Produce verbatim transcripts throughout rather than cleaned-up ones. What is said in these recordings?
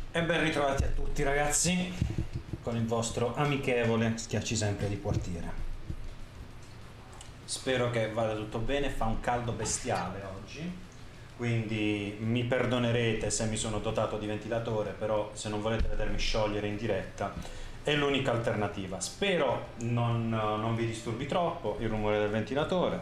E ben ritrovati a tutti ragazzi, con il vostro amichevole Schiacci Sempre di quartiere. Spero che vada tutto bene, fa un caldo bestiale oggi, quindi mi perdonerete se mi sono dotato di ventilatore, però se non volete vedermi sciogliere in diretta è l'unica alternativa. Spero non, non vi disturbi troppo il rumore del ventilatore.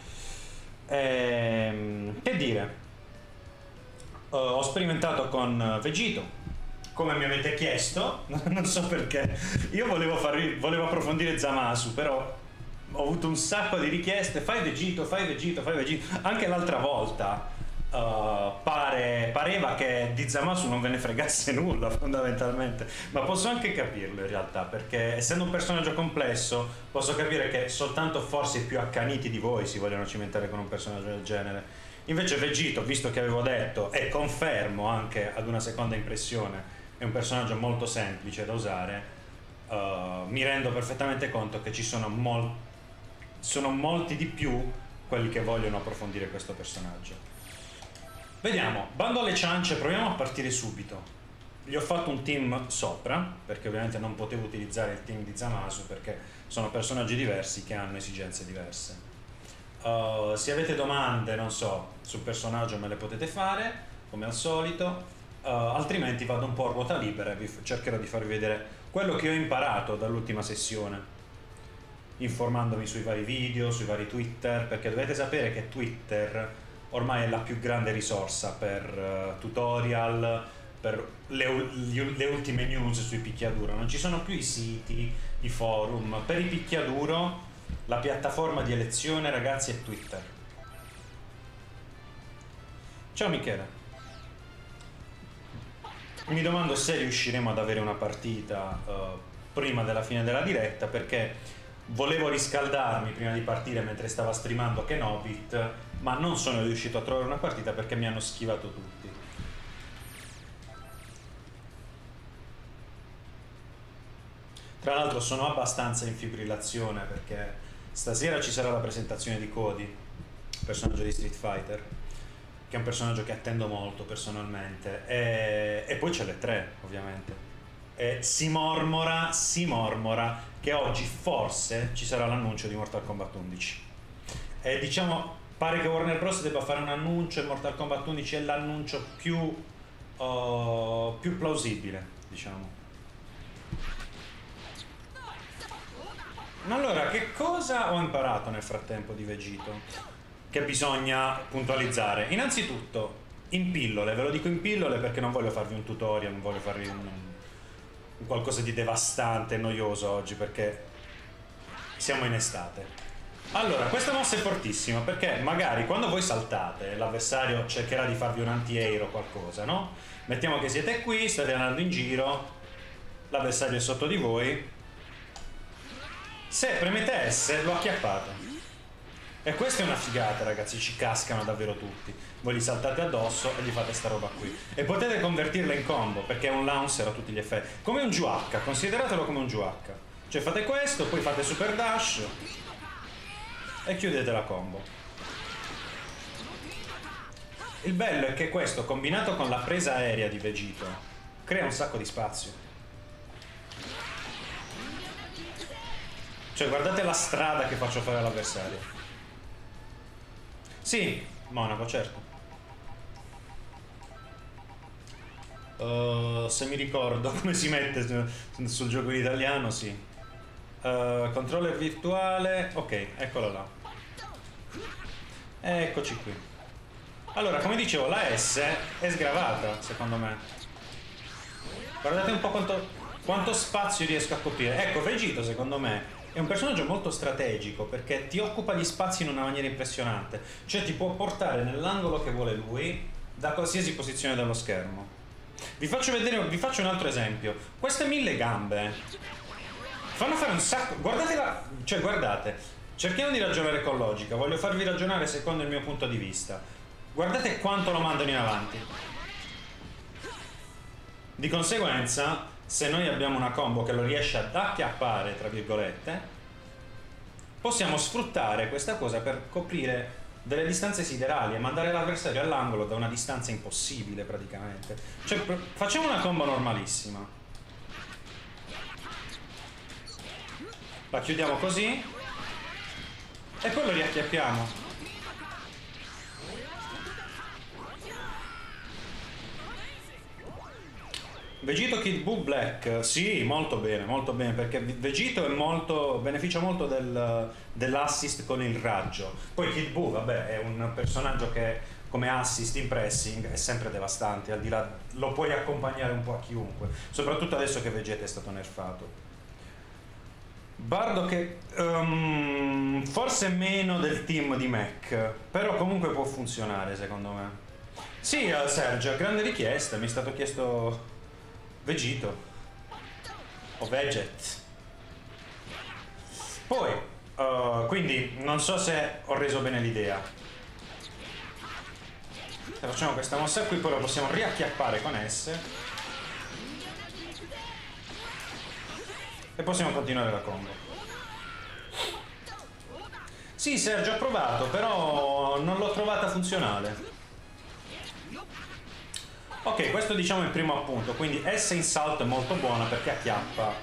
Ehm, che dire, uh, ho sperimentato con Vegito, come mi avete chiesto, non so perché. Io volevo, farvi, volevo approfondire Zamasu, però ho avuto un sacco di richieste. Fai Vegito, fai Vegito, fai Vegito. Anche l'altra volta uh, pare, pareva che di Zamasu non ve ne fregasse nulla fondamentalmente, ma posso anche capirlo in realtà, perché essendo un personaggio complesso posso capire che soltanto forse i più accaniti di voi si vogliono cimentare con un personaggio del genere. Invece Vegito, visto che avevo detto, e confermo anche ad una seconda impressione, è un personaggio molto semplice da usare, uh, mi rendo perfettamente conto che ci sono, mol- sono molti di più quelli che vogliono approfondire questo personaggio. Vediamo, bando alle ciance, proviamo a partire subito. Gli ho fatto un team sopra, perché ovviamente non potevo utilizzare il team di Zamasu, perché sono personaggi diversi che hanno esigenze diverse. Uh, se avete domande, non so, sul personaggio me le potete fare, come al solito. Uh, altrimenti vado un po' a ruota libera e vi f- cercherò di farvi vedere quello che ho imparato dall'ultima sessione, informandomi sui vari video, sui vari Twitter, perché dovete sapere che Twitter ormai è la più grande risorsa per uh, tutorial, per le, u- le ultime news sui picchiaduro. Non ci sono più i siti, i forum. Per i picchiaduro la piattaforma di elezione, ragazzi, è Twitter. Ciao Michele. Mi domando se riusciremo ad avere una partita uh, prima della fine della diretta, perché volevo riscaldarmi prima di partire mentre stava streamando Kenobit, ma non sono riuscito a trovare una partita perché mi hanno schivato tutti. Tra l'altro sono abbastanza in fibrillazione perché stasera ci sarà la presentazione di Cody, personaggio di Street Fighter, che è un personaggio che attendo molto personalmente, e, e poi c'è le tre ovviamente, e si mormora, si mormora che oggi forse ci sarà l'annuncio di Mortal Kombat undici, e diciamo pare che Warner Bros. Debba fare un annuncio e Mortal Kombat undici è l'annuncio più, uh, più plausibile, diciamo. Allora, che cosa ho imparato nel frattempo di Vegito? Che bisogna puntualizzare. Innanzitutto, in pillole, ve lo dico in pillole perché non voglio farvi un tutorial, non voglio farvi un, un qualcosa di devastante e noioso oggi, perché siamo in estate. Allora, questa mossa è fortissima perché magari quando voi saltate l'avversario cercherà di farvi un anti-air o qualcosa, no? Mettiamo che siete qui, state andando in giro, l'avversario è sotto di voi, se premete S lo acchiappate. E questa è una figata, ragazzi, ci cascano davvero tutti. Voi li saltate addosso e gli fate sta roba qui. E potete convertirla in combo, perché è un launcher a tutti gli effetti. Come un Juhaka, consideratelo come un Juhaka. Cioè fate questo, poi fate super dash e chiudete la combo. Il bello è che questo, combinato con la presa aerea di Vegito, crea un sacco di spazio. Cioè guardate la strada che faccio fare all'avversario. Sì, Monaco, certo. Uh, se mi ricordo come si mette sul, sul gioco in italiano, sì. Uh, controller virtuale, ok, eccola là. Eccoci qui. Allora, come dicevo, la S è sgravata, secondo me. Guardate un po' quanto, quanto spazio riesco a coprire. Ecco, Vegito, secondo me, è un personaggio molto strategico perché ti occupa gli spazi in una maniera impressionante, cioè ti può portare nell'angolo che vuole lui da qualsiasi posizione dello schermo. Vi faccio vedere, vi faccio un altro esempio. Queste mille gambe fanno fare un sacco. Guardate la, cioè guardate, cerchiamo di ragionare con logica, voglio farvi ragionare secondo il mio punto di vista. Guardate quanto lo mandano in avanti. Di conseguenza, se noi abbiamo una combo che lo riesce ad acchiappare, tra virgolette, possiamo sfruttare questa cosa per coprire delle distanze siderali e mandare l'avversario all'angolo da una distanza impossibile praticamente. Cioè, facciamo una combo normalissima. La chiudiamo così e poi lo riacchiappiamo. Vegito Kid Buu Black, sì, molto bene, molto bene, perché Vegito è molto, beneficia molto del, dell'assist con il raggio. Poi Kid Buu, vabbè, è un personaggio che come assist in pressing è sempre devastante, al di là, lo puoi accompagnare un po' a chiunque, soprattutto adesso che Vegeta è stato nerfato. Bardo che um, forse meno del team di Mech, però comunque può funzionare secondo me. Sì, uh, Sergio, grande richiesta, mi è stato chiesto Vegito o Veget. Poi uh, quindi non so se ho reso bene l'idea. Se facciamo questa mossa qui, poi lo possiamo riacchiappare con S e possiamo continuare la combo. Sì, Sergio, ho provato, però non l'ho trovata funzionale. Ok, questo diciamo è il primo appunto, quindi S in salto è molto buona perché acchiappa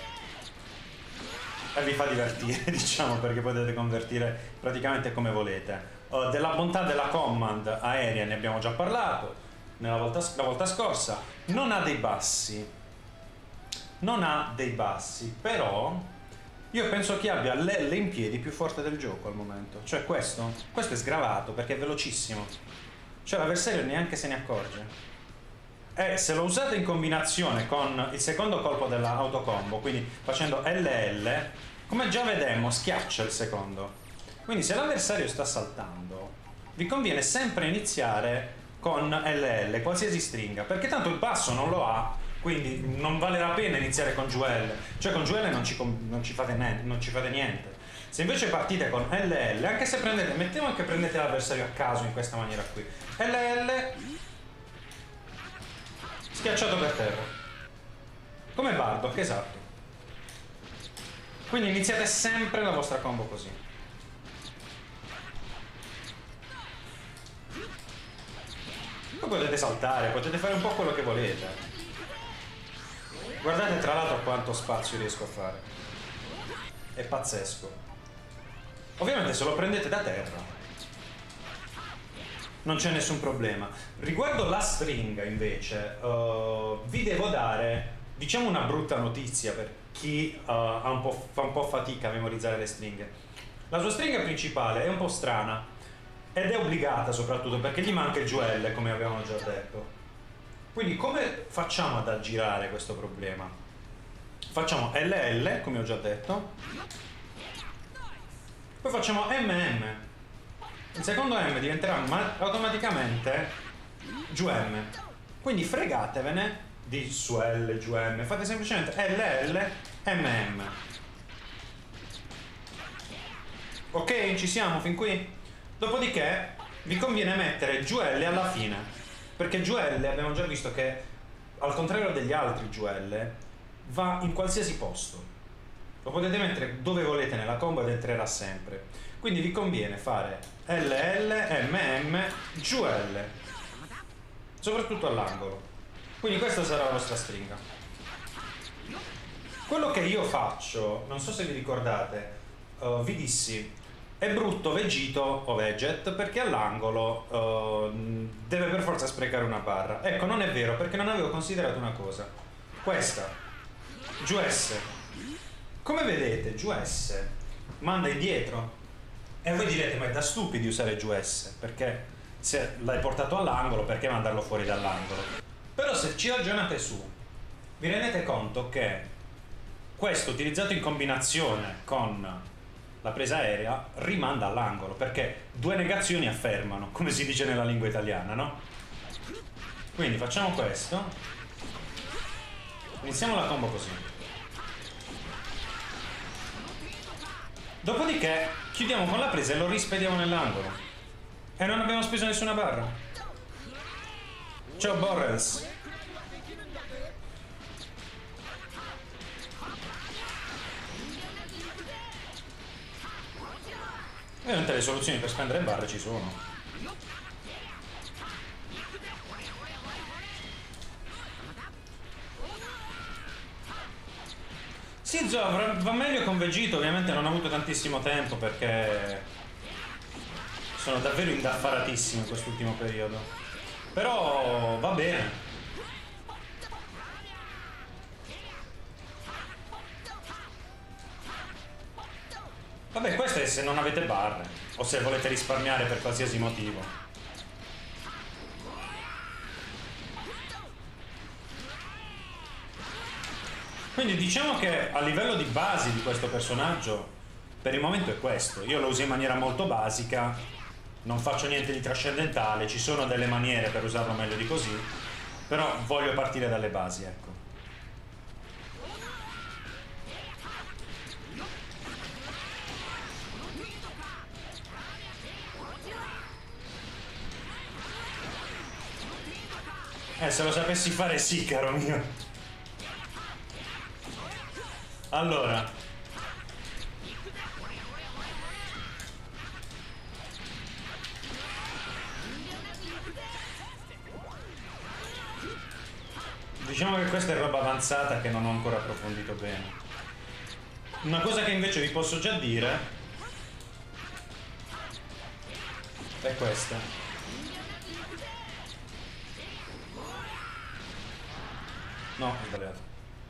e vi fa divertire, diciamo, perché potete convertire praticamente come volete. Uh, della bontà della command aerea ne abbiamo già parlato nella volta, la volta scorsa. Non ha dei bassi, non ha dei bassi, però io penso che abbia l'L in piedi più forte del gioco al momento. Cioè questo, questo è sgravato perché è velocissimo, cioè l'avversario neanche se ne accorge. E se lo usate in combinazione con il secondo colpo della autocombo, quindi facendo L L, come già vedemmo schiaccia il secondo. Quindi se l'avversario sta saltando, vi conviene sempre iniziare con L L, qualsiasi stringa, perché tanto il basso non lo ha, quindi non vale la pena iniziare con G L. Cioè con G L non ci, non ci, fate, niente, non ci fate niente. Se invece partite con L L, anche se prendete, mettiamo che prendete l'avversario a caso in questa maniera qui, L L... schiacciato per terra, come Bardock, esatto. Quindi iniziate sempre la vostra combo così. Poi potete saltare, potete fare un po' quello che volete. Guardate tra l'altro quanto spazio riesco a fare, è pazzesco. Ovviamente se lo prendete da terra non c'è nessun problema. Riguardo la stringa invece, uh, vi devo dare, diciamo, una brutta notizia per chi uh, ha un po', fa un po' fatica a memorizzare le stringhe. La sua stringa principale è un po' strana ed è obbligata soprattutto perché gli manca il G L, come avevamo già detto. Quindi come facciamo ad aggirare questo problema? Facciamo L L, come ho già detto, poi facciamo M M. Il secondo M diventerà automaticamente G M. Quindi fregatevene di su L, G M, fate semplicemente L L, M M. Ok, ci siamo fin qui? Dopodiché vi conviene mettere G L alla fine, perché G L abbiamo già visto che, al contrario degli altri G L, va in qualsiasi posto. Lo potete mettere dove volete nella combo ed entrerà sempre. Quindi vi conviene fare L L, M M, G L, soprattutto all'angolo. Quindi questa sarà la vostra stringa. Quello che io faccio, non so se vi ricordate, uh, vi dissi, è brutto Vegito o Veget perché all'angolo uh, deve per forza sprecare una barra. Ecco, non è vero, perché non avevo considerato una cosa. Questa, G S. Come vedete, G S manda indietro. E voi direte, ma è da stupidi usare G S, perché se l'hai portato all'angolo, perché mandarlo fuori dall'angolo? Però se ci ragionate su, vi rendete conto che questo, utilizzato in combinazione con la presa aerea, rimanda all'angolo, perché due negazioni affermano, come si dice nella lingua italiana, no? Quindi facciamo questo, iniziamo la combo così. Dopodiché chiudiamo con la presa e lo rispediamo nell'angolo. E non abbiamo speso nessuna barra. Ciao Borrels. Ovviamente le soluzioni per spendere barre ci sono. Sì, Zo, va meglio con Vegito, ovviamente non ho avuto tantissimo tempo perché sono davvero indaffaratissimo in quest'ultimo periodo. Però va bene. Vabbè, questo è se non avete barre o se volete risparmiare per qualsiasi motivo. Quindi diciamo che a livello di basi di questo personaggio per il momento è questo. Io lo uso in maniera molto basica, non faccio niente di trascendentale, ci sono delle maniere per usarlo meglio di così, però voglio partire dalle basi, ecco. Eh, se lo sapessi fare sì, caro mio. Allora. Diciamo che questa è roba avanzata che non ho ancora approfondito bene. Una cosa che invece vi posso già dire è questa. No, ho sbagliato.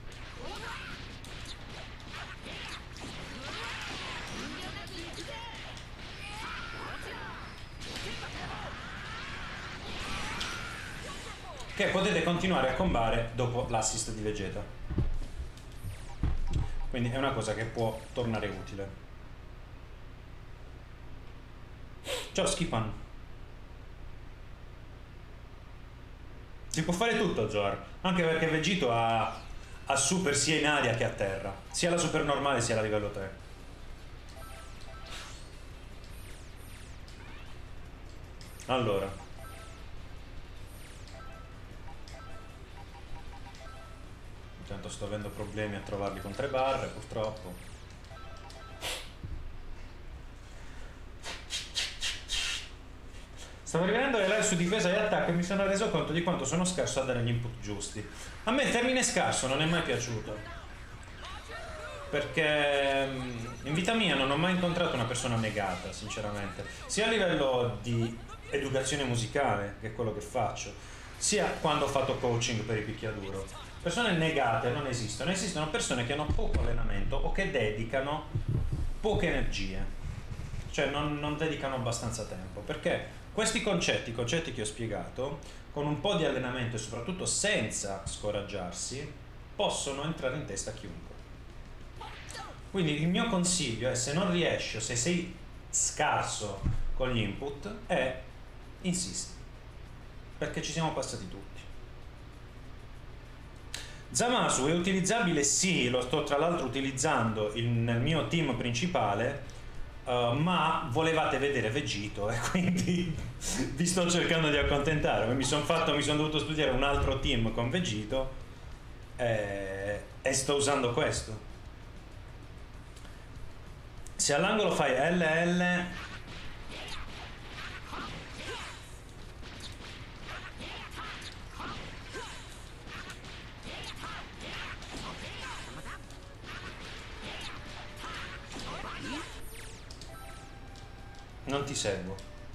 Che potete continuare a combattere dopo l'assist di Vegeta. Quindi è una cosa che può tornare utile. Ciao Skipan. Si può fare tutto, Zoar, anche perché Vegito ha, ha super sia in aria che a terra, sia la super normale sia la livello tre. Allora, intanto sto avendo problemi a trovarli con tre barre, purtroppo. Stavo rivedendo le live su difesa e attacco e mi sono reso conto di quanto sono scarso a dare gli input giusti. A me il termine scarso non è mai piaciuto, perché in vita mia non ho mai incontrato una persona negata, sinceramente, sia a livello di educazione musicale, che è quello che faccio, sia quando ho fatto coaching per i picchiaduro. Persone negate non esistono, esistono persone che hanno poco allenamento o che dedicano poche energie, cioè non, non dedicano abbastanza tempo, perché questi concetti, i concetti che ho spiegato, con un po' di allenamento e soprattutto senza scoraggiarsi, possono entrare in testa a chiunque. Quindi il mio consiglio è, se non riesci o se sei scarso con gli input, è insisti, perché ci siamo passati tutti. Zamasu è utilizzabile? Sì, lo sto tra l'altro utilizzando in, nel mio team principale. Uh, ma volevate vedere Vegito e quindi vi sto cercando di accontentare. Mi sono fatto, mi sono dovuto studiare un altro team con Vegito e, e sto usando questo. Se all'angolo fai L L non ti seguo.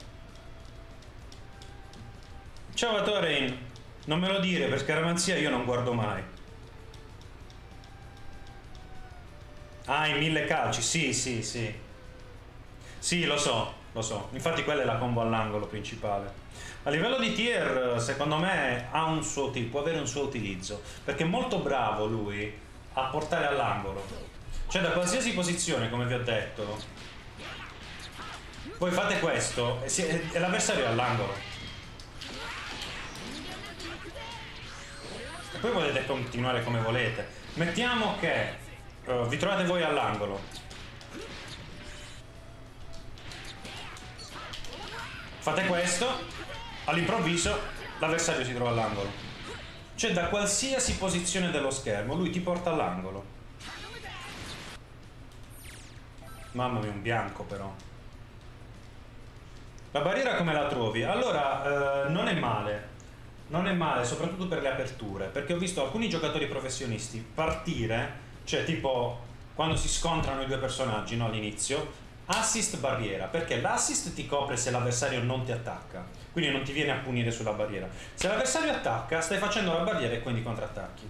Ciao Atorein, non me lo dire, per scaramanzia io non guardo mai. Ah, i mille calci, sì, sì, sì. Sì, lo so, lo so. Infatti quella è la combo all'angolo principale. A livello di tier, secondo me ha un suo, può avere un suo utilizzo, perché è molto bravo lui a portare all'angolo. Cioè da qualsiasi posizione, come vi ho detto, voi fate questo e, e l'avversario è all'angolo. E poi potete continuare come volete. Mettiamo che uh, vi trovate voi all'angolo. Fate questo, all'improvviso l'avversario si trova all'angolo. Cioè da qualsiasi posizione dello schermo lui ti porta all'angolo. Mamma mia, un bianco però. La barriera come la trovi? Allora, eh, non è male. Non è male, soprattutto per le aperture, perché ho visto alcuni giocatori professionisti partire, cioè tipo quando si scontrano i due personaggi, no, all'inizio, assist barriera, perché l'assist ti copre se l'avversario non ti attacca, quindi non ti viene a punire sulla barriera. Se l'avversario attacca, stai facendo la barriera e quindi contrattacchi.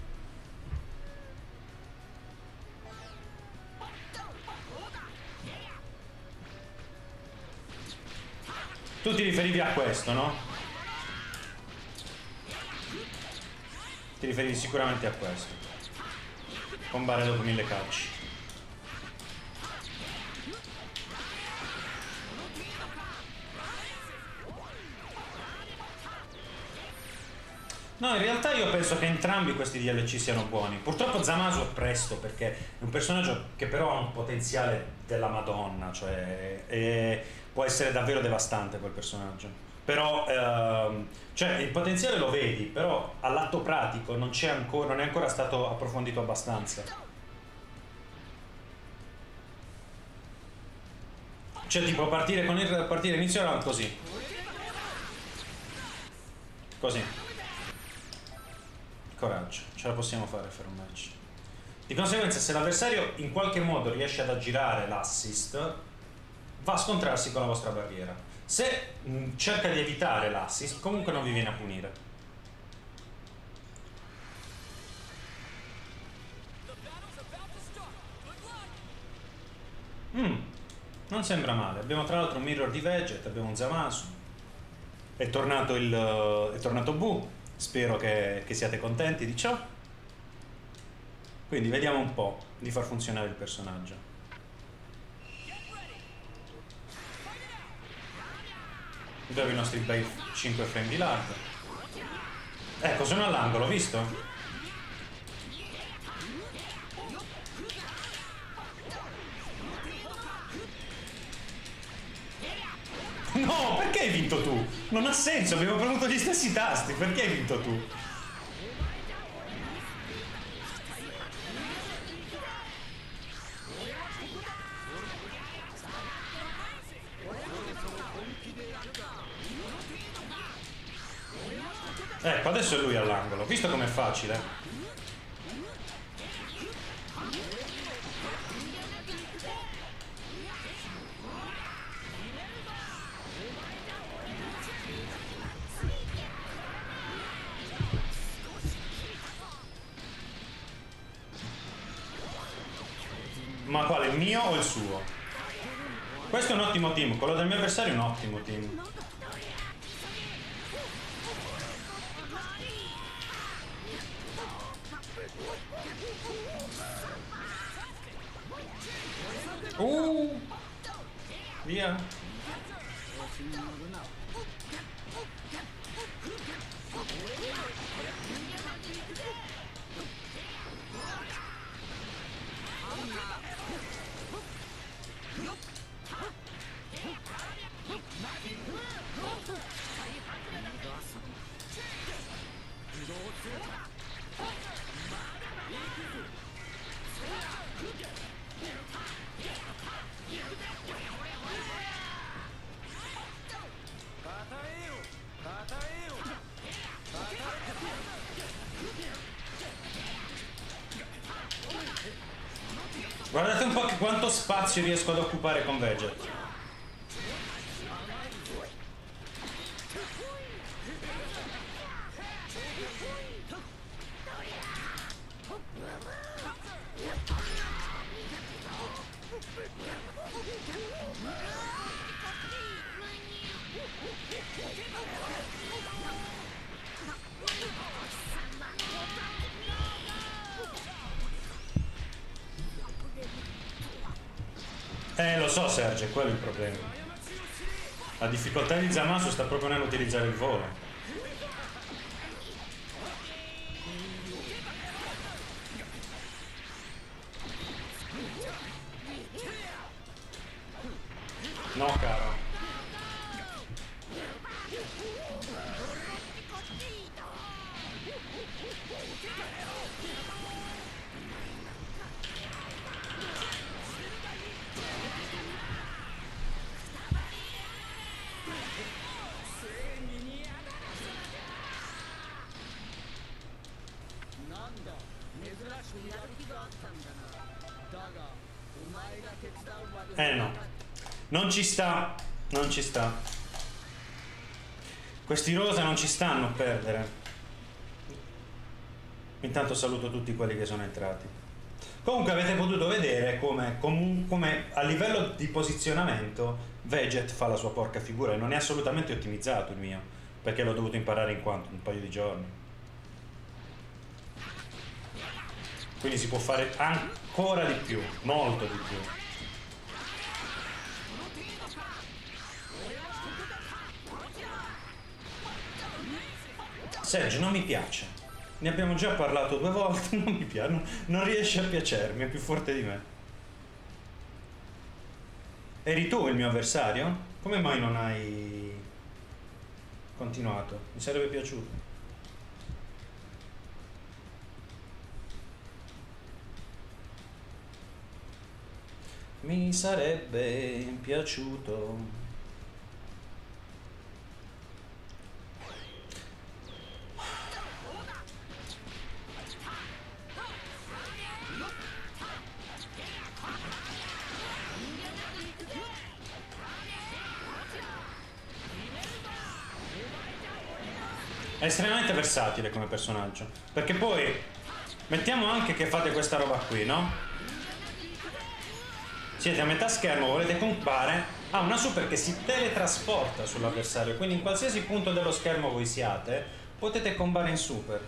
Tu ti riferivi a questo, no? Ti riferivi sicuramente a questo. Combare dopo mille calci. No, in realtà io penso che entrambi questi D L C siano buoni. Purtroppo Zamasu è presto, perché è un personaggio che però ha un potenziale della Madonna, cioè è, può essere davvero devastante quel personaggio. Però ehm, cioè il potenziale lo vedi, però all'atto pratico non c'è ancora, non è ancora stato approfondito abbastanza. Cioè tipo partire con il partire inizio round così. Così. Coraggio, ce la possiamo fare a fare un match. Di conseguenza, se l'avversario in qualche modo riesce ad aggirare l'assist, va a scontrarsi con la vostra barriera. Se mh, cerca di evitare l'assist, comunque non vi viene a punire. Mm, non sembra male. Abbiamo tra l'altro un mirror di Veget, abbiamo un Zamasu. È tornato il è tornato Bu. Spero che, che siate contenti di ciò. Quindi vediamo un po' di far funzionare il personaggio. Dove i nostri bei cinque frame di lag. Ecco, sono all'angolo, visto? No, perché hai vinto tu? Non ha senso, abbiamo premuto gli stessi tasti, perché hai vinto tu? Ecco, adesso è lui all'angolo, visto com'è facile? Ma quale, il mio o il suo? Questo è un ottimo team, quello del mio avversario è un ottimo team. Uh, via. Guardate un po' che quanto spazio riesco ad occupare con Veget. Eh, lo so Sergio, quello è il problema. La difficoltà di Zamasu sta proprio nell'utilizzare il volo. No, caro. Eh no, non ci sta, non ci sta. Questi rosa non ci stanno a perdere. Intanto saluto tutti quelli che sono entrati. Comunque avete potuto vedere come, come, come a livello di posizionamento Veget fa la sua porca figura e non è assolutamente ottimizzato il mio, perché l'ho dovuto imparare in quanto? Un paio di giorni. Quindi si può fare ancora di più, molto di più. Sergio, non mi piace. Ne abbiamo già parlato due volte, non mi piace, non, non riesce a piacermi, è più forte di me. Eri tu il mio avversario? Come mai non hai continuato? Mi sarebbe piaciuto. Mi sarebbe piaciuto. È estremamente versatile come personaggio, perché poi mettiamo anche che fate questa roba qui, no? Siete a metà schermo, volete compare, ha una super che si teletrasporta sull'avversario, quindi in qualsiasi punto dello schermo voi siate potete combare in super.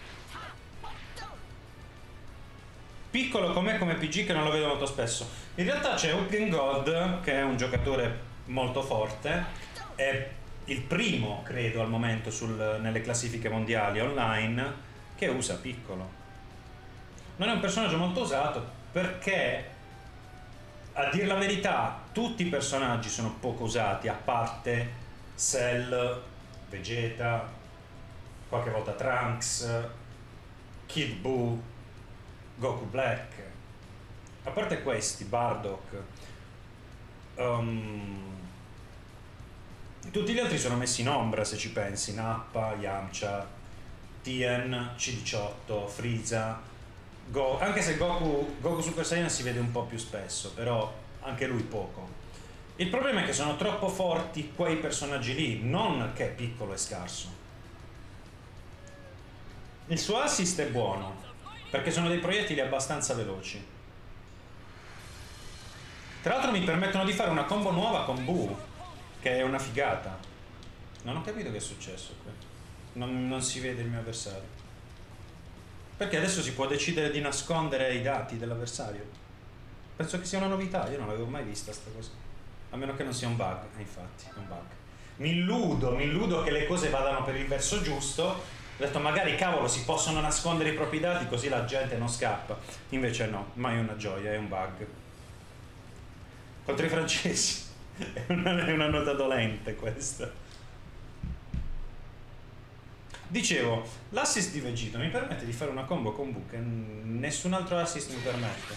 Piccolo com'è come P G che non lo vedo molto spesso. In realtà c'è Upin God, che è un giocatore molto forte, è il primo, credo, al momento sul, nelle classifiche mondiali online, che usa Piccolo. Non è un personaggio molto usato perché, a dir la verità, tutti i personaggi sono poco usati, a parte Cell, Vegeta, qualche volta Trunks, Kid Buu, Goku Black. A parte questi, Bardock, um, tutti gli altri sono messi in ombra, se ci pensi. Nappa, Yamcha, Tien, C diciotto, Frieza, Go anche se Goku, Goku Super Saiyan si vede un po' più spesso, però anche lui poco. Il problema è che sono troppo forti quei personaggi lì, non che Piccolo è scarso. Il suo assist è buono, perché sono dei proiettili abbastanza veloci. Tra l'altro mi permettono di fare una combo nuova con Buu, che è una figata. Non ho capito che è successo qui. Non, non si vede il mio avversario. Perché adesso si può decidere di nascondere i dati dell'avversario. Penso che sia una novità, io non l'avevo mai vista sta cosa. A meno che non sia un bug. Eh, infatti, è un bug. Mi illudo, mi illudo che le cose vadano per il verso giusto. Ho detto magari cavolo si possono nascondere i propri dati così la gente non scappa. Invece no, mai una gioia, è un bug. Contro i francesi. È una, è una nota dolente questa. Dicevo, l'assist di Vegito mi permette di fare una combo con Buu che nessun altro assist mi permette.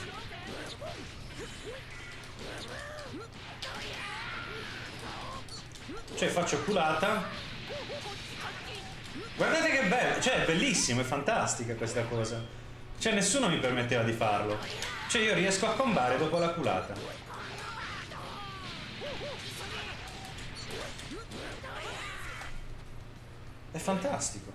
Cioè faccio culata. Guardate che bello, cioè è bellissimo, è fantastica questa cosa. Cioè nessuno mi permetteva di farlo. Cioè io riesco a combare dopo la culata. È fantastico.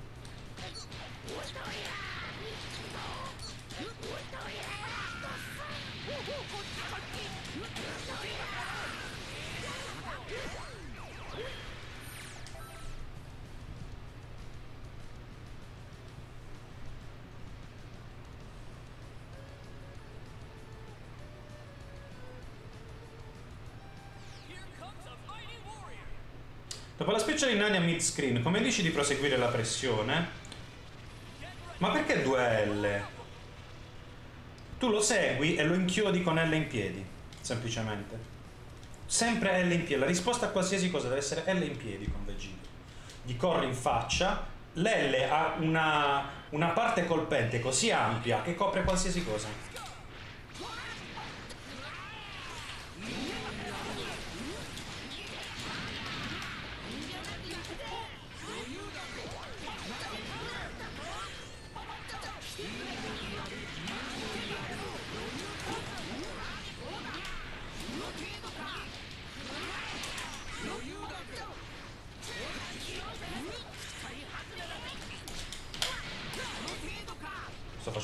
Dopo la special in area mid screen, come dici di proseguire la pressione? Ma perché due L? Tu lo segui e lo inchiodi con L in piedi, semplicemente. Sempre L in piedi, la risposta a qualsiasi cosa deve essere L in piedi con Vegito. Gli corri in faccia, l'L ha una, una parte colpente così ampia che copre qualsiasi cosa.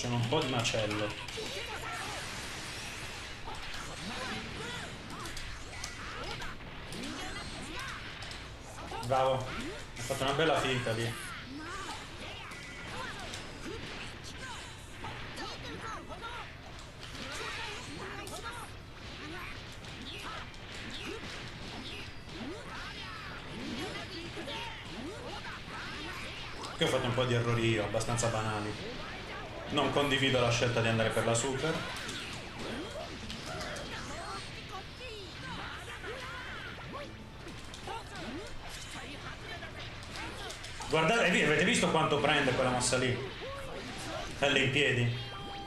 facciano un po' di macello. Bravo, ha fatto una bella finta lì. Che ho fatto un po' di errori io, abbastanza banali. Non condivido la scelta di andare per la super. Guardate, avete visto quanto prende quella mossa lì? L in piedi.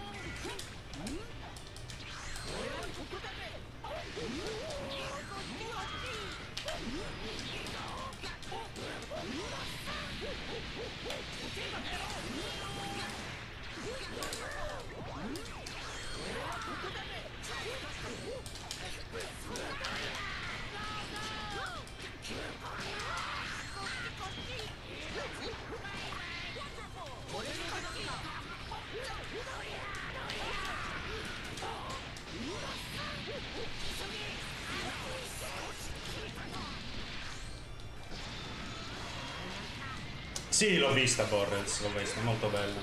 Sì, l'ho vista Borrels, l'ho vista, molto bella.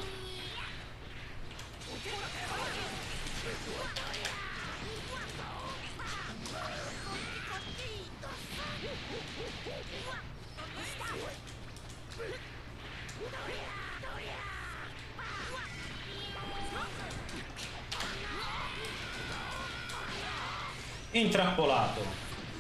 Intrappolato.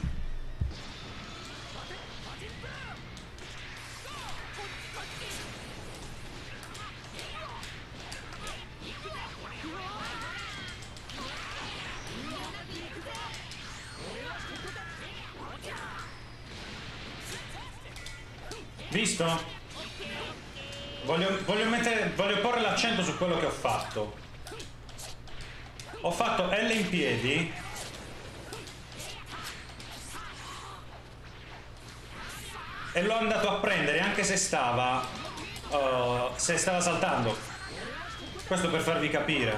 Visto? Voglio, voglio, mettere, voglio porre l'accento su quello che ho fatto. Ho fatto L in piedi e l'ho andato a prendere anche se stava uh, se stava saltando. Questo per farvi capire.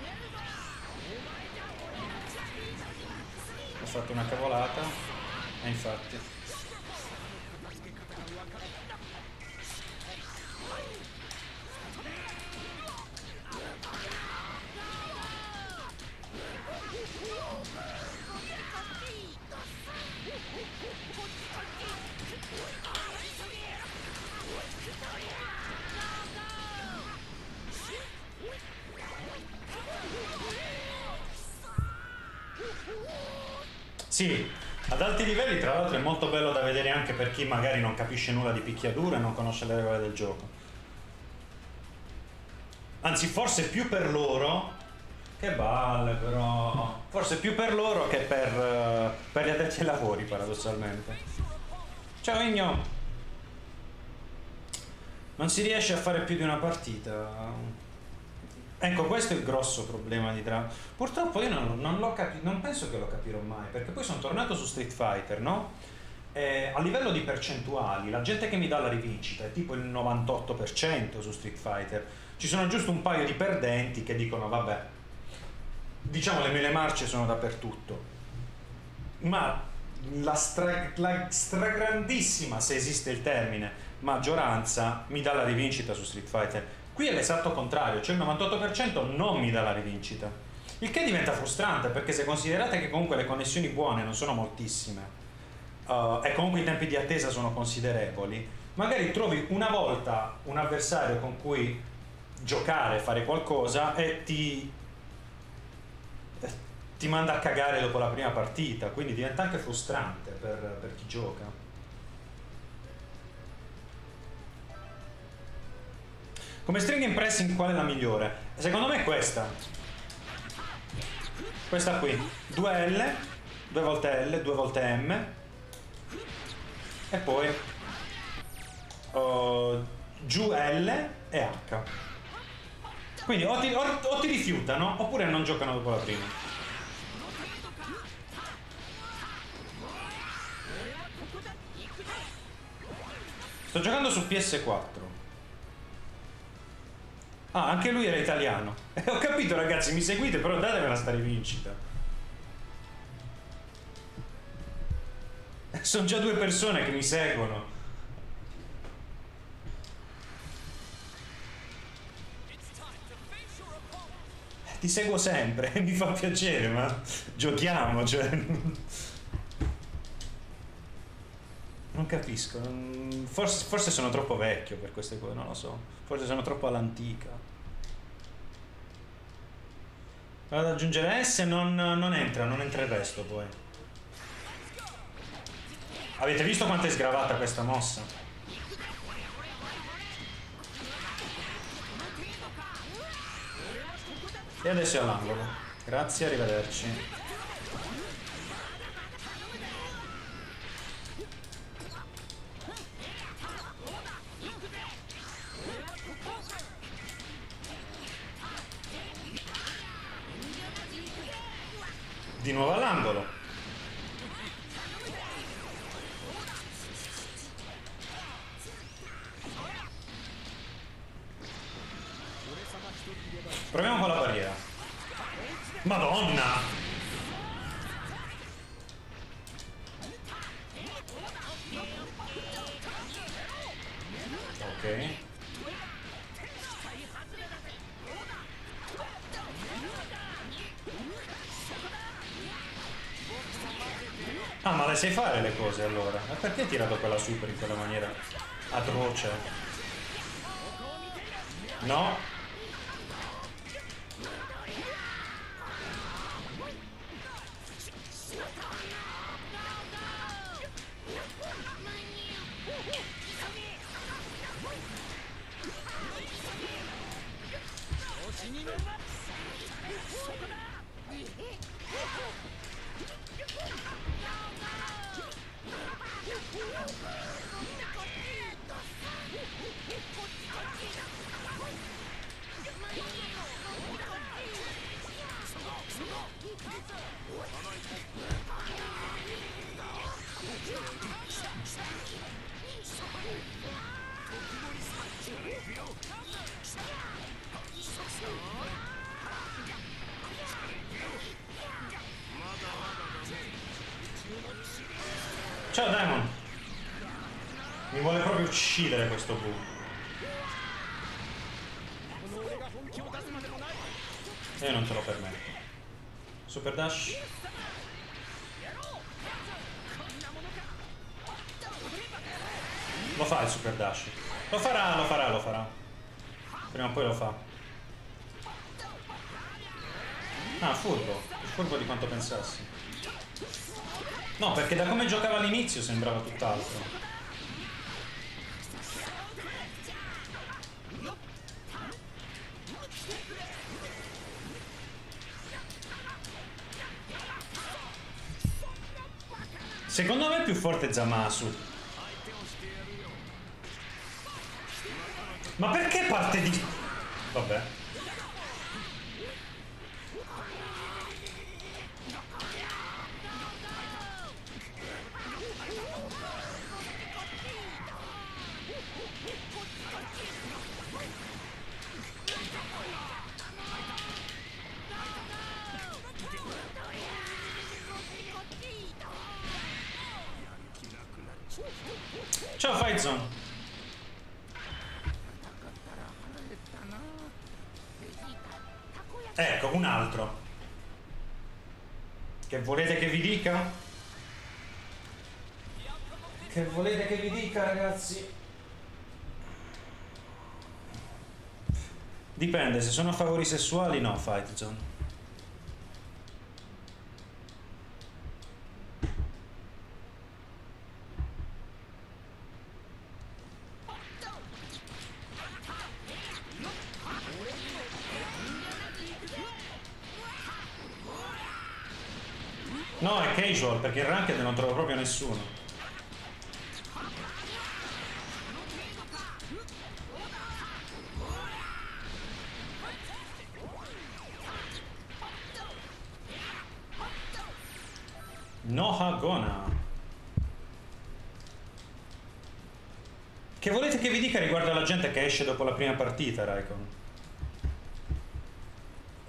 Ho fatto una cavolata e infatti sì, ad alti livelli tra l'altro è molto bello da vedere anche per chi magari non capisce nulla di picchiaduro e non conosce le regole del gioco. Anzi, forse più per loro, che balle però, forse più per loro che per, uh, per gli addetti ai lavori, paradossalmente. Ciao Igno! Non si riesce a fare più di una partita. Ecco, questo è il grosso problema di Dragon. Purtroppo io non, non l'ho capito, non penso che lo capirò mai, perché poi sono tornato su Street Fighter, no? E a livello di percentuali, la gente che mi dà la rivincita è tipo il novantotto per cento su Street Fighter. Ci sono giusto un paio di perdenti che dicono, vabbè, diciamo le mele marce sono dappertutto. Ma la, stra, la stragrandissima, se esiste il termine, maggioranza mi dà la rivincita su Street Fighter. Qui è l'esatto contrario, cioè il novantotto per cento non mi dà la rivincita, il che diventa frustrante perché se considerate che comunque le connessioni buone non sono moltissime uh, e comunque i tempi di attesa sono considerevoli, magari trovi una volta un avversario con cui giocare, fare qualcosa e ti ti manda a cagare dopo la prima partita, quindi diventa anche frustrante per, per chi gioca. Come string in pressing qual è la migliore? Secondo me è questa. Questa qui. due L, due volte L, due volte M. E poi uh, giù L e H. Quindi o ti, o, o ti rifiutano oppure non giocano dopo la prima. Sto giocando su P S quattro. Ah, anche lui era italiano. Eh, ho capito, ragazzi, mi seguite, però datemela sta rivincita. Sono già due persone che mi seguono. Ti seguo sempre, mi fa piacere, ma giochiamo, cioè... Non capisco, forse, forse sono troppo vecchio per queste cose, non lo so. Forse sono troppo all'antica. Vado ad aggiungere S e non, non entra, non entra il resto poi. Avete visto quanto è sgravata questa mossa? E adesso è all'angolo. Grazie, arrivederci. Di nuovo all'angolo. Proviamo con la barriera. Madonna! Ok. Ah, ma le sai fare le cose allora? Ma perché hai tirato quella super in quella maniera atroce? No? Ciao Diamond. Mi vuole proprio uccidere questo bu. E io non te lo permetto. Super dash. Lo fa il super dash. Lo farà, lo farà, lo farà. Prima o poi lo fa. Ah, furbo. Più furbo di quanto pensassi. No, perché da come giocava all'inizio sembrava tutt'altro. Secondo me è più forte Zamasu. Ma perché parte di... Vabbè. Ciao Faizon. Ecco, un altro. Che volete che vi dica? Che volete che vi dica, ragazzi? Dipende, se sono favori sessuali no, Fight Zone. No, è casual, perché il ranked non trovo proprio nessuno. Nohagona. Che volete che vi dica riguardo alla gente che esce dopo la prima partita, Raikon?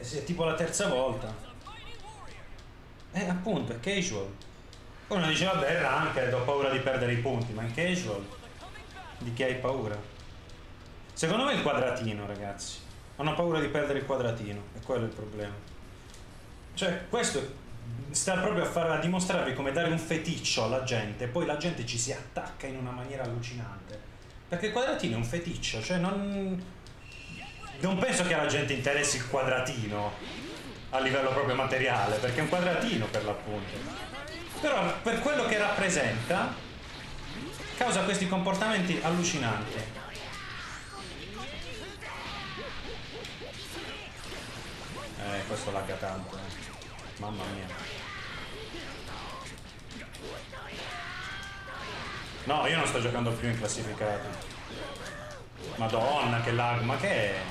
è tipo la terza volta. Eh, appunto, è casual. Uno dice, vabbè, è ranked, ho paura di perdere i punti, ma in casual? Di che hai paura? Secondo me è il quadratino, ragazzi. Hanno paura di perdere il quadratino, e quello è il problema. Cioè, questo sta proprio a, far, a dimostrarvi come dare un feticcio alla gente, e poi la gente ci si attacca in una maniera allucinante. Perché il quadratino è un feticcio, cioè non... Non penso che alla gente interessi il quadratino a livello proprio materiale, perché è un quadratino per l'appunto. Però per quello che rappresenta, causa questi comportamenti allucinanti. Eh, questo lagga tanto, eh. Mamma mia. No, io non sto giocando più in classificato. Madonna, che lag, ma che è?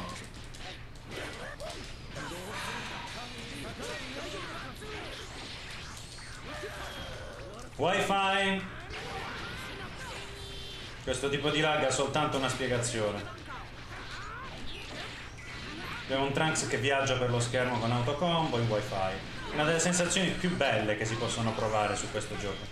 Wi-Fi. Questo tipo di lag ha soltanto una spiegazione. Abbiamo un Trunks che viaggia per lo schermo con autocombo in Wi-Fi. Una delle sensazioni più belle che si possono provare su questo gioco.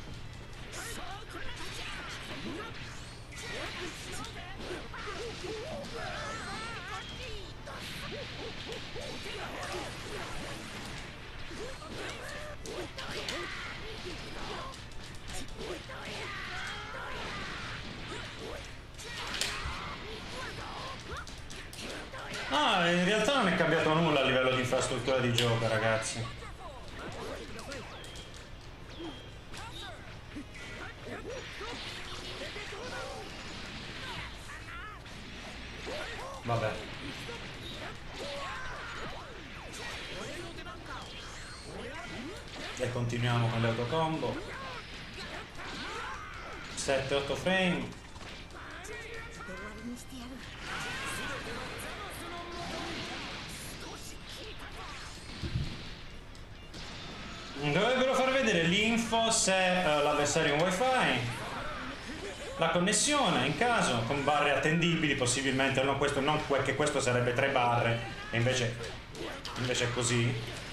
No, in realtà non è cambiato nulla a livello di infrastruttura di gioco, ragazzi. Vabbè. E continuiamo con le autocombo. sette otto frame. Dovrebbero far vedere l'info se uh, l'avversario è in wifi, la connessione in caso, con barre attendibili possibilmente, no, questo, non che questo sarebbe tre barre e invece, invece è così.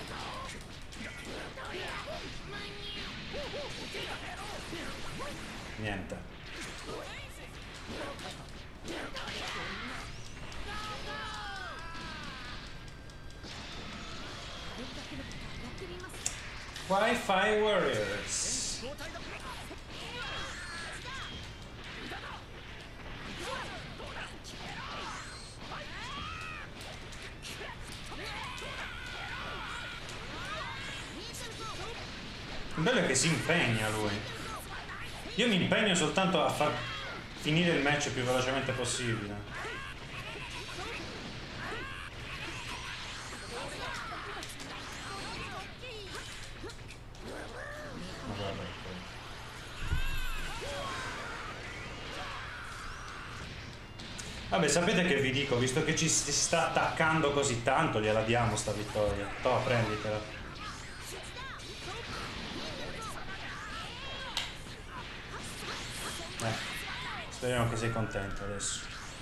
Niente. Wi-Fi Warriors. Il bello è che si impegna lui. Io mi impegno soltanto a far finire il match il più velocemente possibile. Vabbè, sapete che vi dico, visto che ci si sta attaccando così tanto, gliela diamo sta vittoria. Toh, prenditela. Eh, speriamo che sei contento adesso.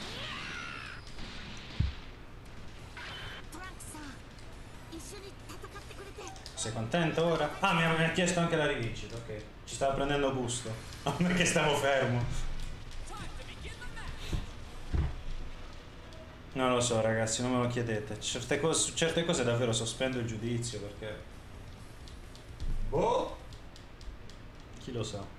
Sei contento ora? Ah, mi ha, mi ha chiesto anche la rivincita, ok. Ci stava prendendo gusto. A me che stavo fermo. Non lo so, ragazzi, non me lo chiedete. Certe cose, su certe cose davvero sospendo il giudizio perché... Boh! Chi lo sa?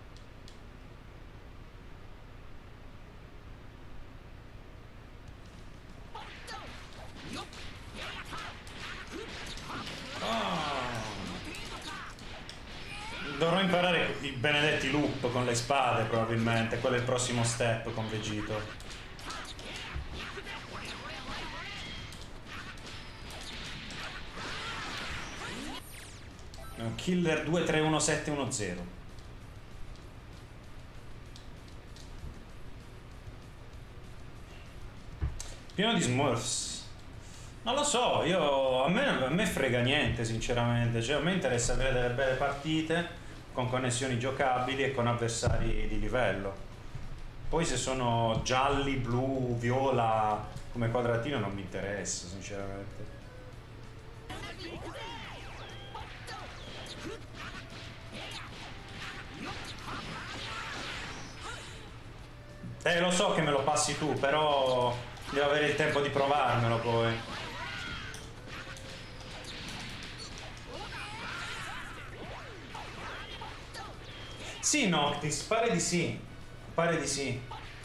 Dovrò imparare i benedetti loop con le spade probabilmente, quello è il prossimo step con Vegito. Killer due tre uno sette uno zero. Pieno di Smurfs. Non lo so, io a me, a me frega niente sinceramente, cioè a me interessa avere delle belle partite con connessioni giocabili e con avversari di livello. Poi se sono gialli, blu, viola come quadratino non mi interessa sinceramente. Eh, lo so che me lo passi tu, però devo avere il tempo di provarmelo poi. Sì, Noctis, pare di sì. Pare di sì.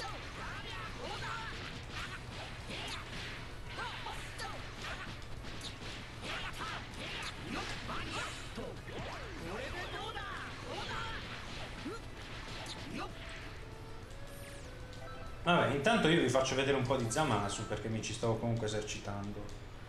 Vabbè, intanto io vi faccio vedere un po' di Zamasu perché mi ci stavo comunque esercitando.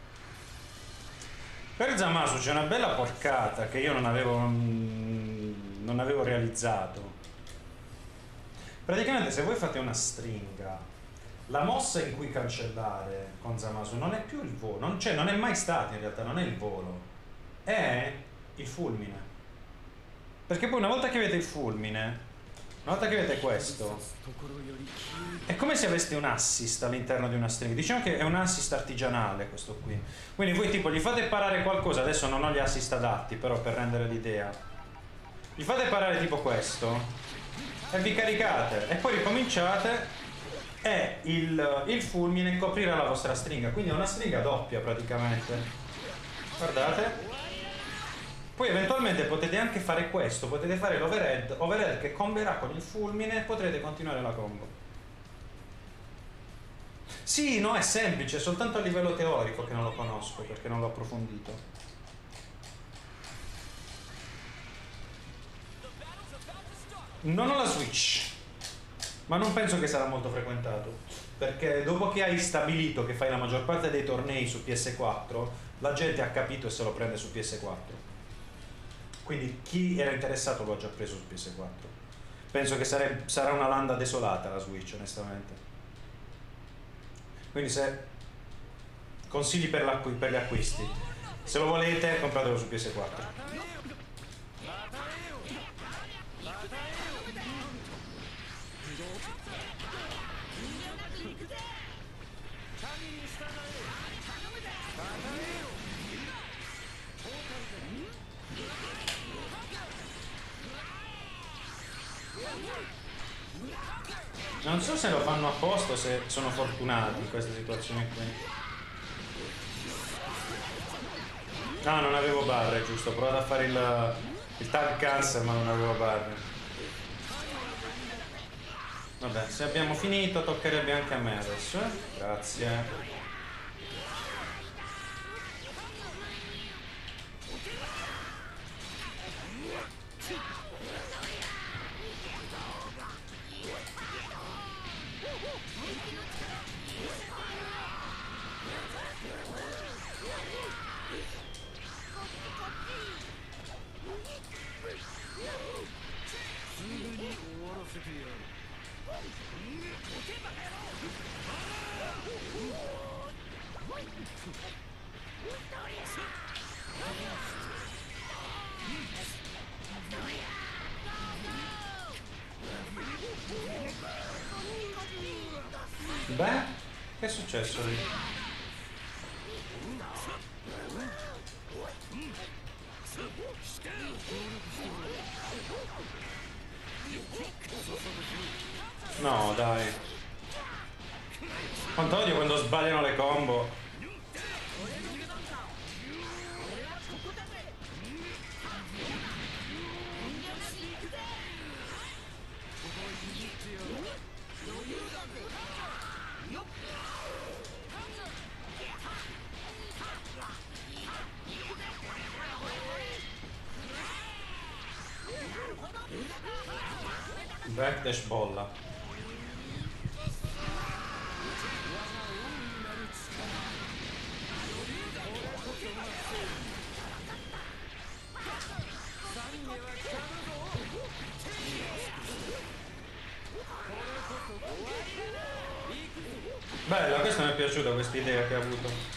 Per Zamasu c'è una bella porcata che io non avevo, non avevo realizzato. Praticamente se voi fate una stringa, la mossa in cui cancellare con Zamasu non è più il volo, non, cioè non è mai stato in realtà, non è il volo, è il fulmine. Perché poi una volta che avete il fulmine, una volta che avete questo, è come se aveste un assist all'interno di una stringa. Diciamo che è un assist artigianale questo qui. Quindi voi tipo gli fate parare qualcosa, adesso non ho gli assist adatti, però per rendere l'idea. Gli fate parare tipo questo e vi caricate e poi ricominciate e il, il fulmine coprirà la vostra stringa. Quindi è una stringa doppia praticamente. Guardate. Poi eventualmente potete anche fare questo, potete fare l'overhead, overhead che comberà con il fulmine e potrete continuare la combo. Sì, no, è semplice, è soltanto a livello teorico che non lo conosco, perché non l'ho approfondito. Non ho la Switch, ma non penso che sarà molto frequentato, perché dopo che hai stabilito che fai la maggior parte dei tornei su P S quattro, la gente ha capito e se lo prende su P S quattro. Quindi chi era interessato lo ha già preso su P S quattro. Penso che sare- sarà una landa desolata la Switch, onestamente. Quindi se consigli per, l'acqu- per gli acquisti, se lo volete compratelo su P S quattro. Non so se lo fanno apposta o se sono fortunati in queste situazioni qui. Ah, non avevo barre, giusto. Ho provato a fare il, il tag cancel ma non avevo barre. Vabbè, se abbiamo finito toccherebbe anche a me adesso, eh? Grazie. Beh, che è successo lì? No, dai. Quanto odio quando sbagliano le combo. Backdash bolla. Bella, questa mi è piaciuta, questa idea che ha avuto.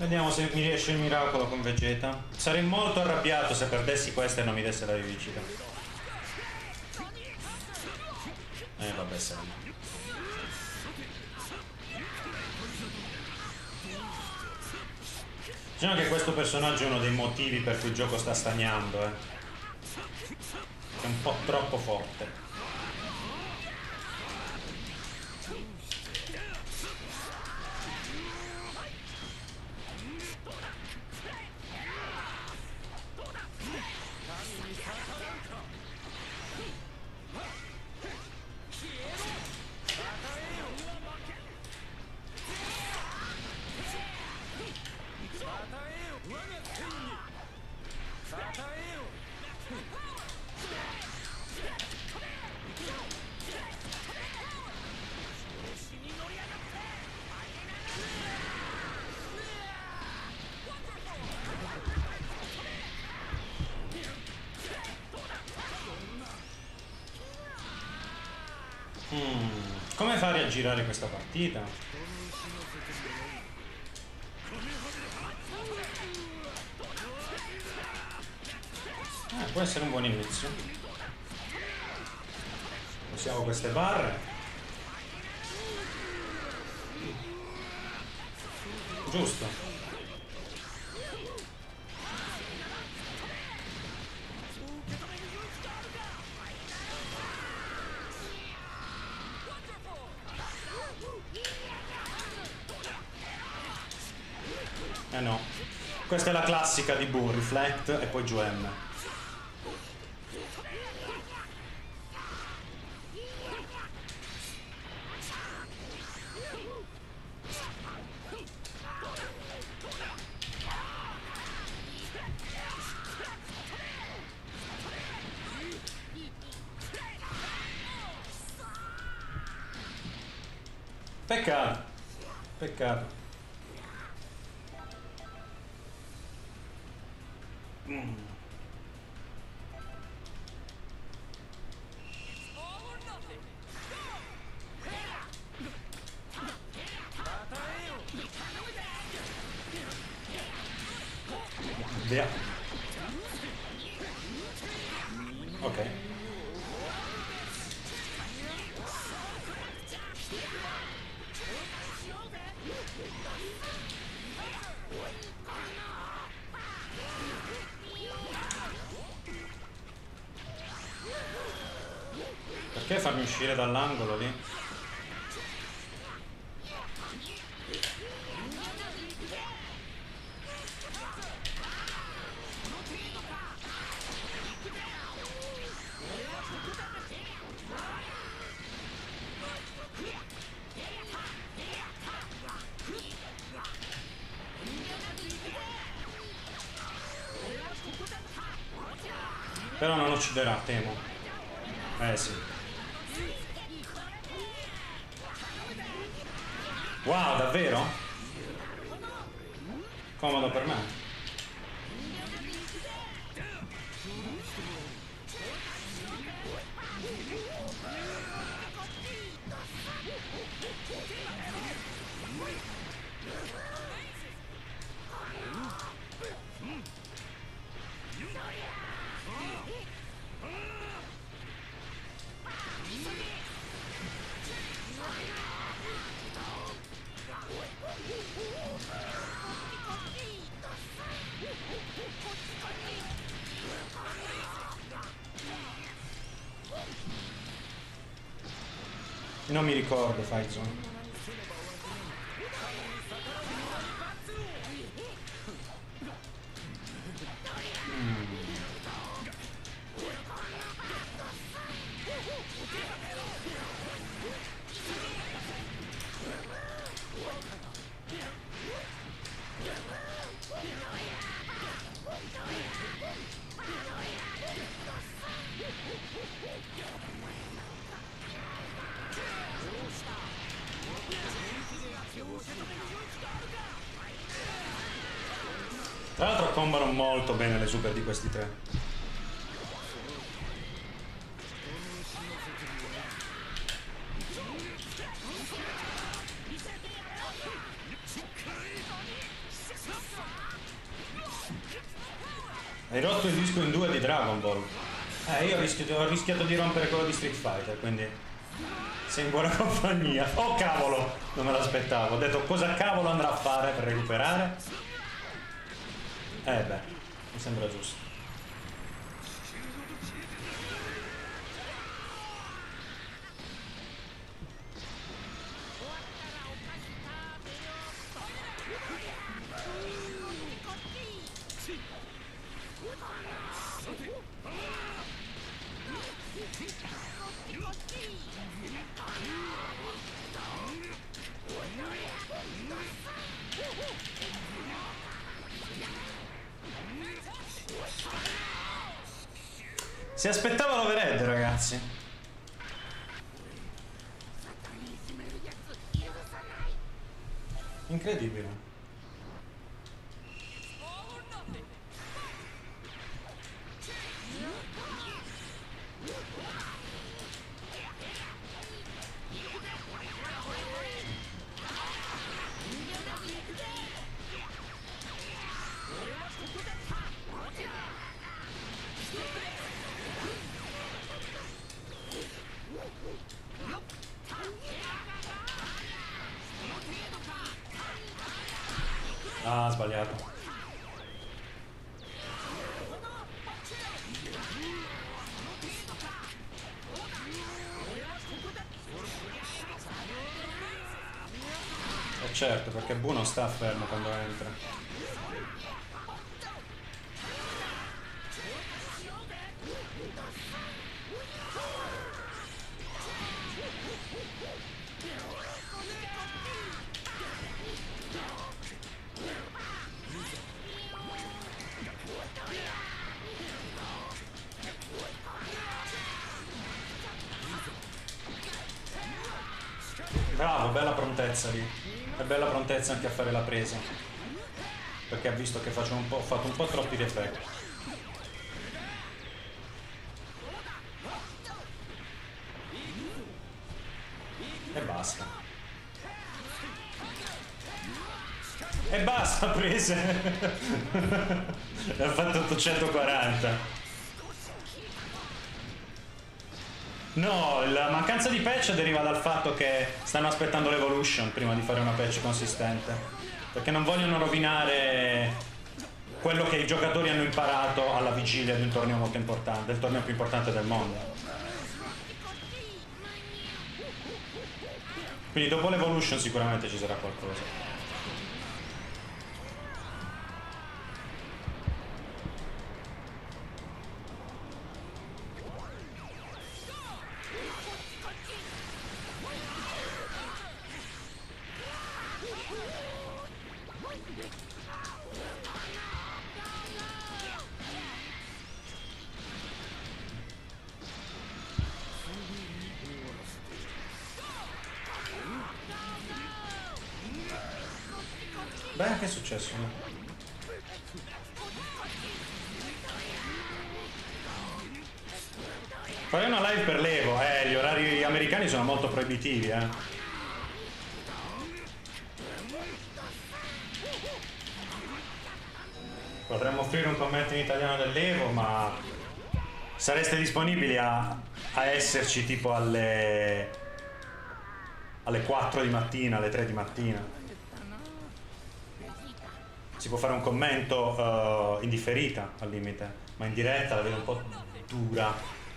Vediamo se mi riesce il miracolo con Vegeta. Sarei molto arrabbiato se perdessi questa e non mi desse la rivincita. Eh vabbè, sai. Diciamo che questo personaggio è uno dei motivi per cui il gioco sta stagnando, eh. È un po' troppo forte. Mm. Come fare a girare questa partita? Eh, può essere un buon inizio. Usiamo queste barre. Giusto. Eh no, questa è la classica di Buu, Reflect e poi giù M. Peccato, peccato. Mm. Via. Ok. Perché farmi uscire dall'angolo lì? Però non ucciderà, temo. Eh sì. Wow, davvero? Comodo per me. Non mi ricordo, Faizon. Tra l'altro combono molto bene le super di questi tre. rotto il disco in due di Dragon Ball. Eh, io ho rischiato, ho rischiato di rompere quello di Street Fighter, quindi sei in buona compagnia. Oh cavolo, non me l'aspettavo. Ho detto cosa cavolo andrà a fare per recuperare? Eh beh, mi sembra giusto. Si aspettava l'overhead, ragazzi. Incredibile. Ah, sbagliato. Eh certo, perché Bu non sta fermo quando entra. Bravo, bella prontezza lì. E bella prontezza anche a fare la presa. Perché ha visto che faccio un po', ho fatto un po' troppi reflex. E basta. E basta, prese. Ha fatto ottocentoquaranta. No, la mancanza di patch deriva dal fatto che stanno aspettando l'evolution prima di fare una patch consistente, perché non vogliono rovinare quello che i giocatori hanno imparato alla vigilia di un torneo molto importante, del torneo più importante del mondo. Quindi dopo l'evolution sicuramente ci sarà qualcosa. Beh, che è successo? Fare una live per l'Evo, eh, gli orari americani sono molto proibitivi, eh. Potremmo offrire un commento in italiano dell'Evo, ma sareste disponibili a, a esserci tipo alle alle quattro di mattina, alle tre di mattina? Si può fare un commento uh, in differita al limite, ma in diretta la vedo un po' dura.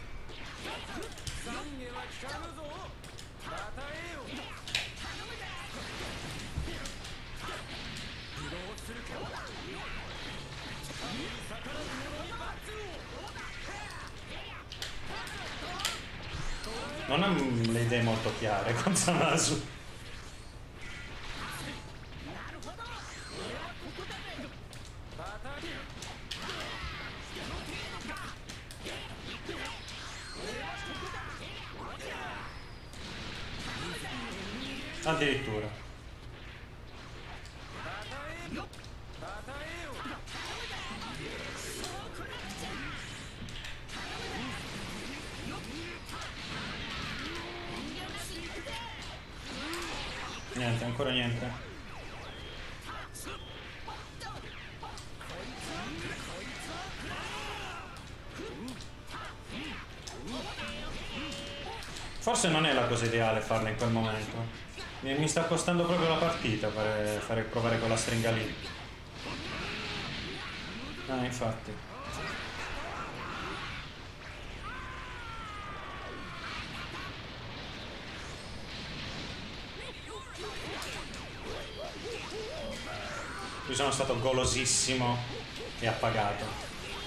Non ha le idee molto chiare con Zamasu. Addirittura. Niente, ancora niente. Forse non è la cosa ideale farla in quel momento. Mi, mi sta costando proprio la partita fare, fare provare con la stringa lì. Ah, infatti. Io sono stato golosissimo e appagato.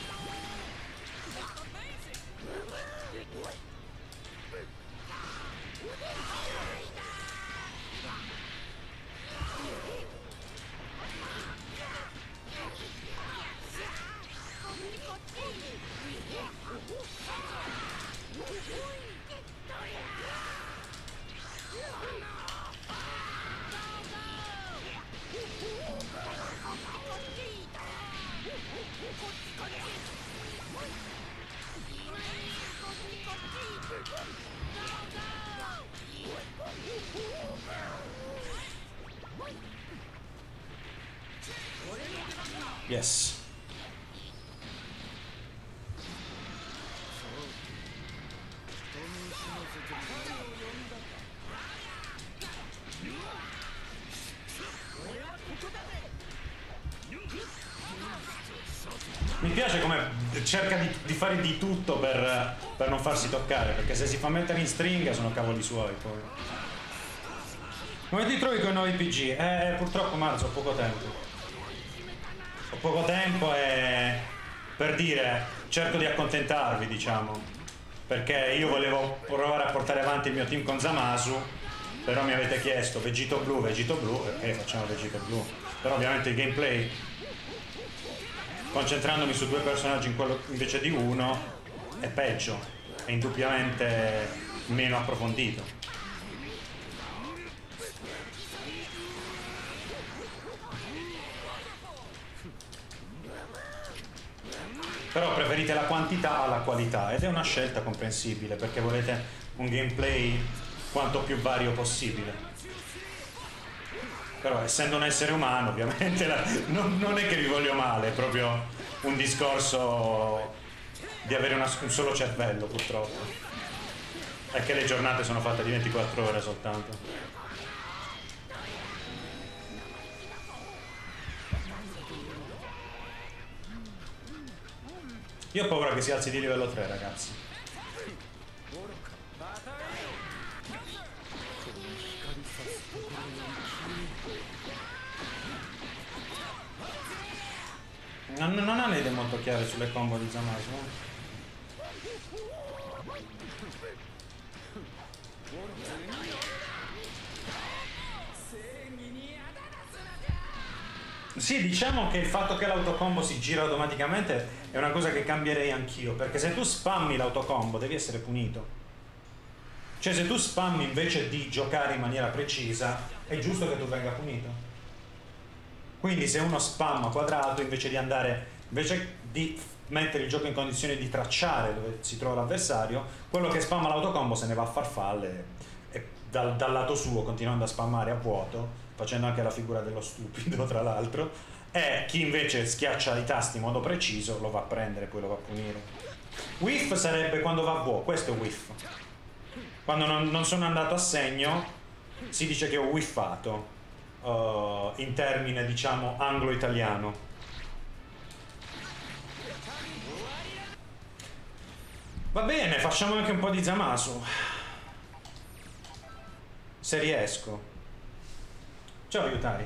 Yes. Mi piace come cerca di, di fare di tutto per, per non farsi toccare, perché se si fa mettere in stringa sono cavoli suoi poi. Come ti trovi con i nuovi P G? Eh, purtroppo Marzo, ho poco tempo. Ho poco tempo e per dire cerco di accontentarvi, diciamo, perché io volevo provare a portare avanti il mio team con Zamasu, però mi avete chiesto Vegito blu, Vegito blu, e facciamo Vegito blu. Però ovviamente il gameplay, concentrandomi su due personaggi in quello invece di uno, è peggio, è indubbiamente meno approfondito. Però preferite la quantità alla qualità ed è una scelta comprensibile perché volete un gameplay quanto più vario possibile. Però essendo un essere umano ovviamente la, non, non è che vi voglio male, è proprio un discorso di avere una, un solo cervello purtroppo. È che le giornate sono fatte di ventiquattro ore soltanto. Io ho paura che si alzi di livello tre, ragazzi. Non, non ha le idee molto chiare sulle combo di Zamasu. Sì, diciamo che il fatto che l'autocombo si gira automaticamente è una cosa che cambierei anch'io, perché se tu spammi l'autocombo devi essere punito. Cioè se tu spammi invece di giocare in maniera precisa è giusto che tu venga punito. Quindi se uno spamma quadrato invece di andare, invece di mettere il gioco in condizione di tracciare dove si trova l'avversario, quello che spamma l'autocombo se ne va a farfalle e dal, dal lato suo continuando a spammare a vuoto, facendo anche la figura dello stupido tra l'altro, e chi invece schiaccia i tasti in modo preciso lo va a prendere, poi lo va a punire. Whiff sarebbe quando va a vuoto, questo è whiff. Quando non, non sono andato a segno si dice che ho whiffato, uh, in termine diciamo anglo-italiano. Va bene, facciamo anche un po' di Zamasu, se riesco. Ciao Yutari.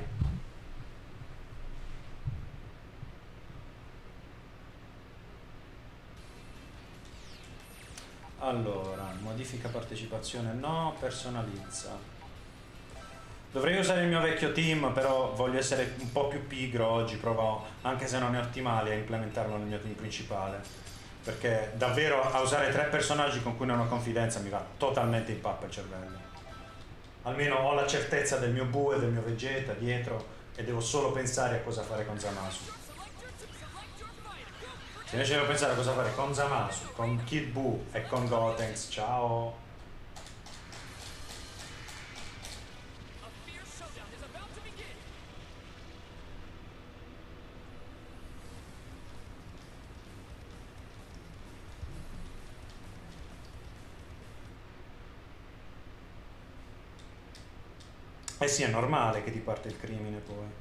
Allora, modifica partecipazione no, personalizza. Dovrei usare il mio vecchio team, però voglio essere un po' più pigro oggi, provo, anche se non è ottimale, a implementarlo nel mio team principale. Perché davvero a usare tre personaggi con cui non ho confidenza mi va totalmente in pappa il cervello. Almeno ho la certezza del mio Buu e del mio Vegeta dietro e devo solo pensare a cosa fare con Zamasu. Se invece devo pensare a cosa fare con Zamasu, con Kid Buu e con Gotenks, ciao! Eh sì, è normale che ti parte il crimine poi.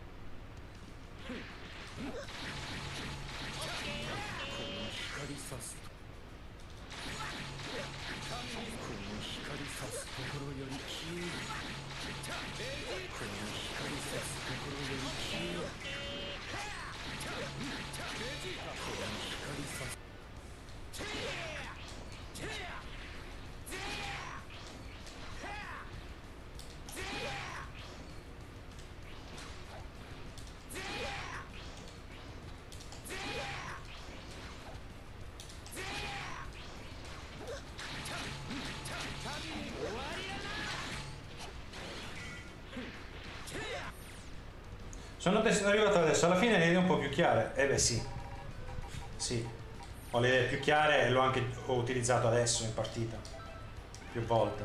Sono arrivato adesso, alla fine le idee un po' più chiare. Eh beh sì, sì, ho le idee più chiare e l'ho anche ho utilizzato adesso in partita, più volte.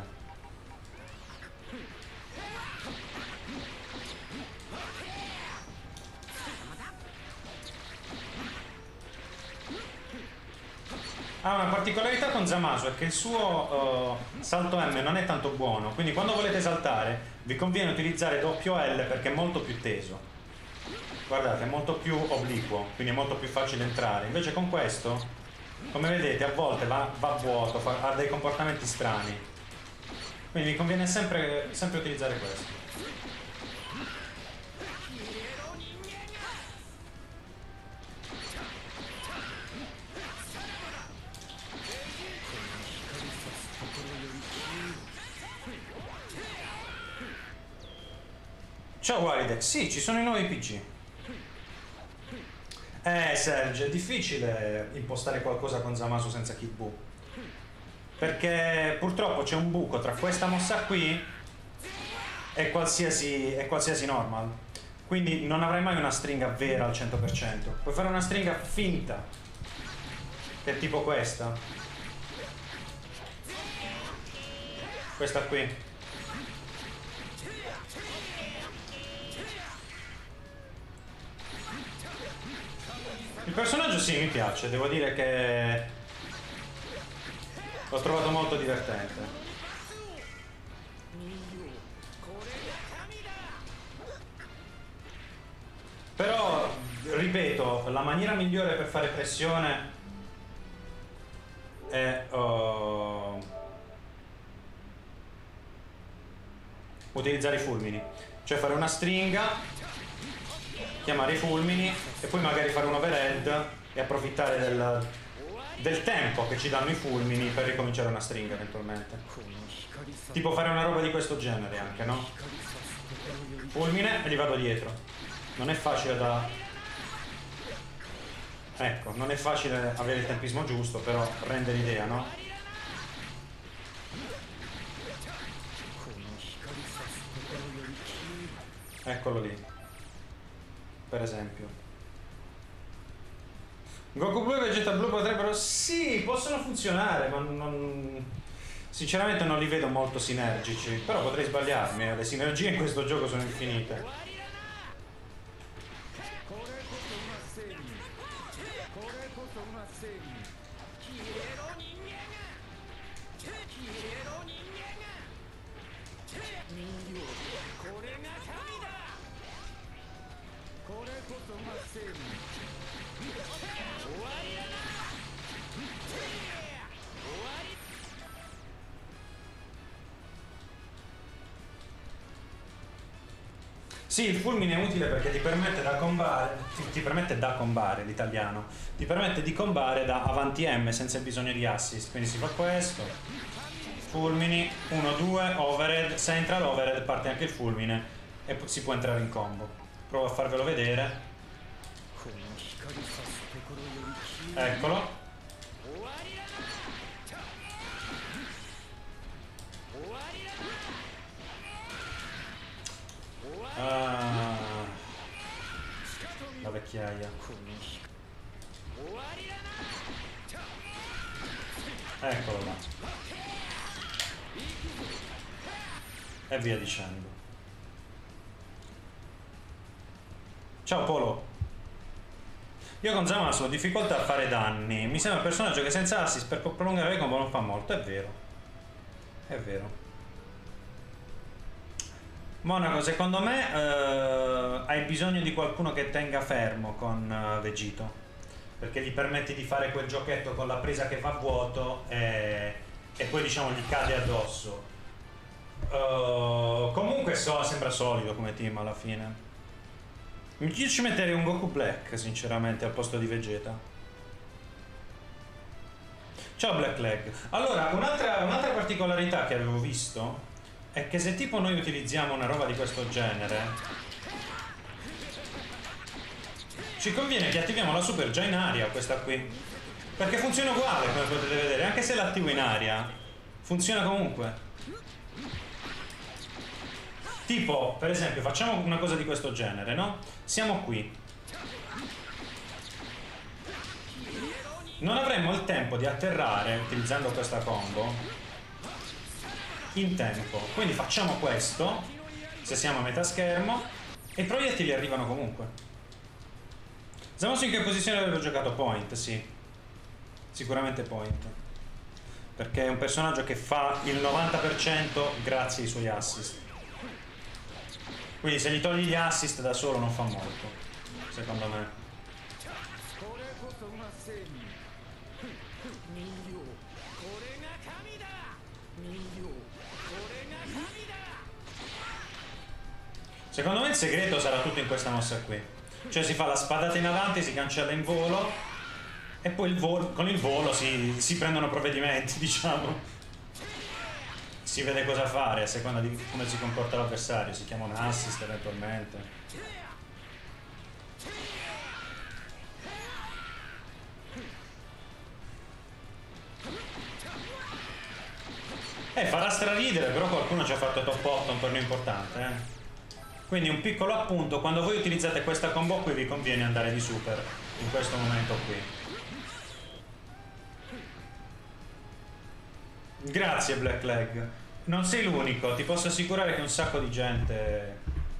Ha una particolarità con Zamasu, è che il suo uh, salto M non è tanto buono, quindi quando volete saltare vi conviene utilizzare doppio L perché è molto più teso. Guardate, è molto più obliquo, quindi è molto più facile entrare. Invece con questo, come vedete, a volte va, va a vuoto, fa, ha dei comportamenti strani. Quindi vi conviene sempre, sempre utilizzare questo. Ciao Waridex, sì, ci sono i nuovi P G. Eh Serge, è difficile impostare qualcosa con Zamasu senza Kid Buu, perché purtroppo c'è un buco tra questa mossa qui e qualsiasi, e qualsiasi normal, quindi non avrai mai una stringa vera al cento per cento. Puoi fare una stringa finta, che è tipo questa, questa qui. Il personaggio sì, mi piace, devo dire che l'ho trovato molto divertente. Però, ripeto, la maniera migliore per fare pressione è uh, utilizzare i fulmini, cioè fare una stringa, chiamare i fulmini e poi magari fare un overhead e approfittare del, del tempo che ci danno i fulmini per ricominciare una stringa eventualmente. Tipo fare una roba di questo genere anche, no? Fulmine e gli vado dietro. Non è facile da... Ecco, non è facile avere il tempismo giusto, però rende l'idea, no? Eccolo lì, per esempio. Goku Blu e Vegeta Blu potrebbero... Sì, possono funzionare, ma non... sinceramente non li vedo molto sinergici. Però potrei sbagliarmi, le sinergie in questo gioco sono infinite. Sì, il fulmine è utile perché ti permette da combare, ti, ti permette da combare, l'italiano, ti permette di combare da avanti M senza bisogno di assist, quindi si fa questo, fulmini, uno, due, overhead, se entra l'overhead parte anche il fulmine e si può entrare in combo. Provo a farvelo vedere. Eccolo. Ah, la vecchiaia. Eccolo là. E via dicendo. Ciao Polo. Io con Zamasu ho difficoltà a fare danni. Mi sembra un personaggio che senza assist per prolungare le combo non fa molto. È vero. È vero. Monaco, secondo me eh, hai bisogno di qualcuno che tenga fermo con eh, Vegito, perché gli permetti di fare quel giochetto con la presa che va a vuoto e, e poi diciamo gli cade addosso. Uh, comunque so, sembra solido come team alla fine. Io ci metterei un Goku Black sinceramente al posto di Vegeta. Ciao Black Leg. Allora, un'altra, un'altra particolarità che avevo visto è che se tipo noi utilizziamo una roba di questo genere, ci conviene che attiviamo la super già in aria, questa qui, perché funziona uguale come potete vedere, anche se l'attivo in aria funziona comunque. Tipo, per esempio, facciamo una cosa di questo genere, no? Siamo qui, non avremmo il tempo di atterrare utilizzando questa combo in tempo, quindi facciamo questo se siamo a metà schermo e i proiettili arrivano comunque. Zamasu in che posizione avrebbe giocato? Point, sì, sicuramente Point, perché è un personaggio che fa il novanta per cento grazie ai suoi assist, quindi se gli togli gli assist da solo non fa molto, secondo me. Secondo me il segreto sarà tutto in questa mossa qui. Cioè si fa la spadata in avanti, si cancella in volo e poi il volo, con il volo si, si prendono provvedimenti, diciamo. Si vede cosa fare a seconda di come si comporta l'avversario, si chiama un assist eventualmente. Eh, farà straridere, però qualcuno ci ha fatto top otto, un torneo importante, eh. Quindi un piccolo appunto, quando voi utilizzate questa combo qui vi conviene andare di super in questo momento qui. Grazie Black Leg, non sei l'unico, ti posso assicurare che un sacco di gente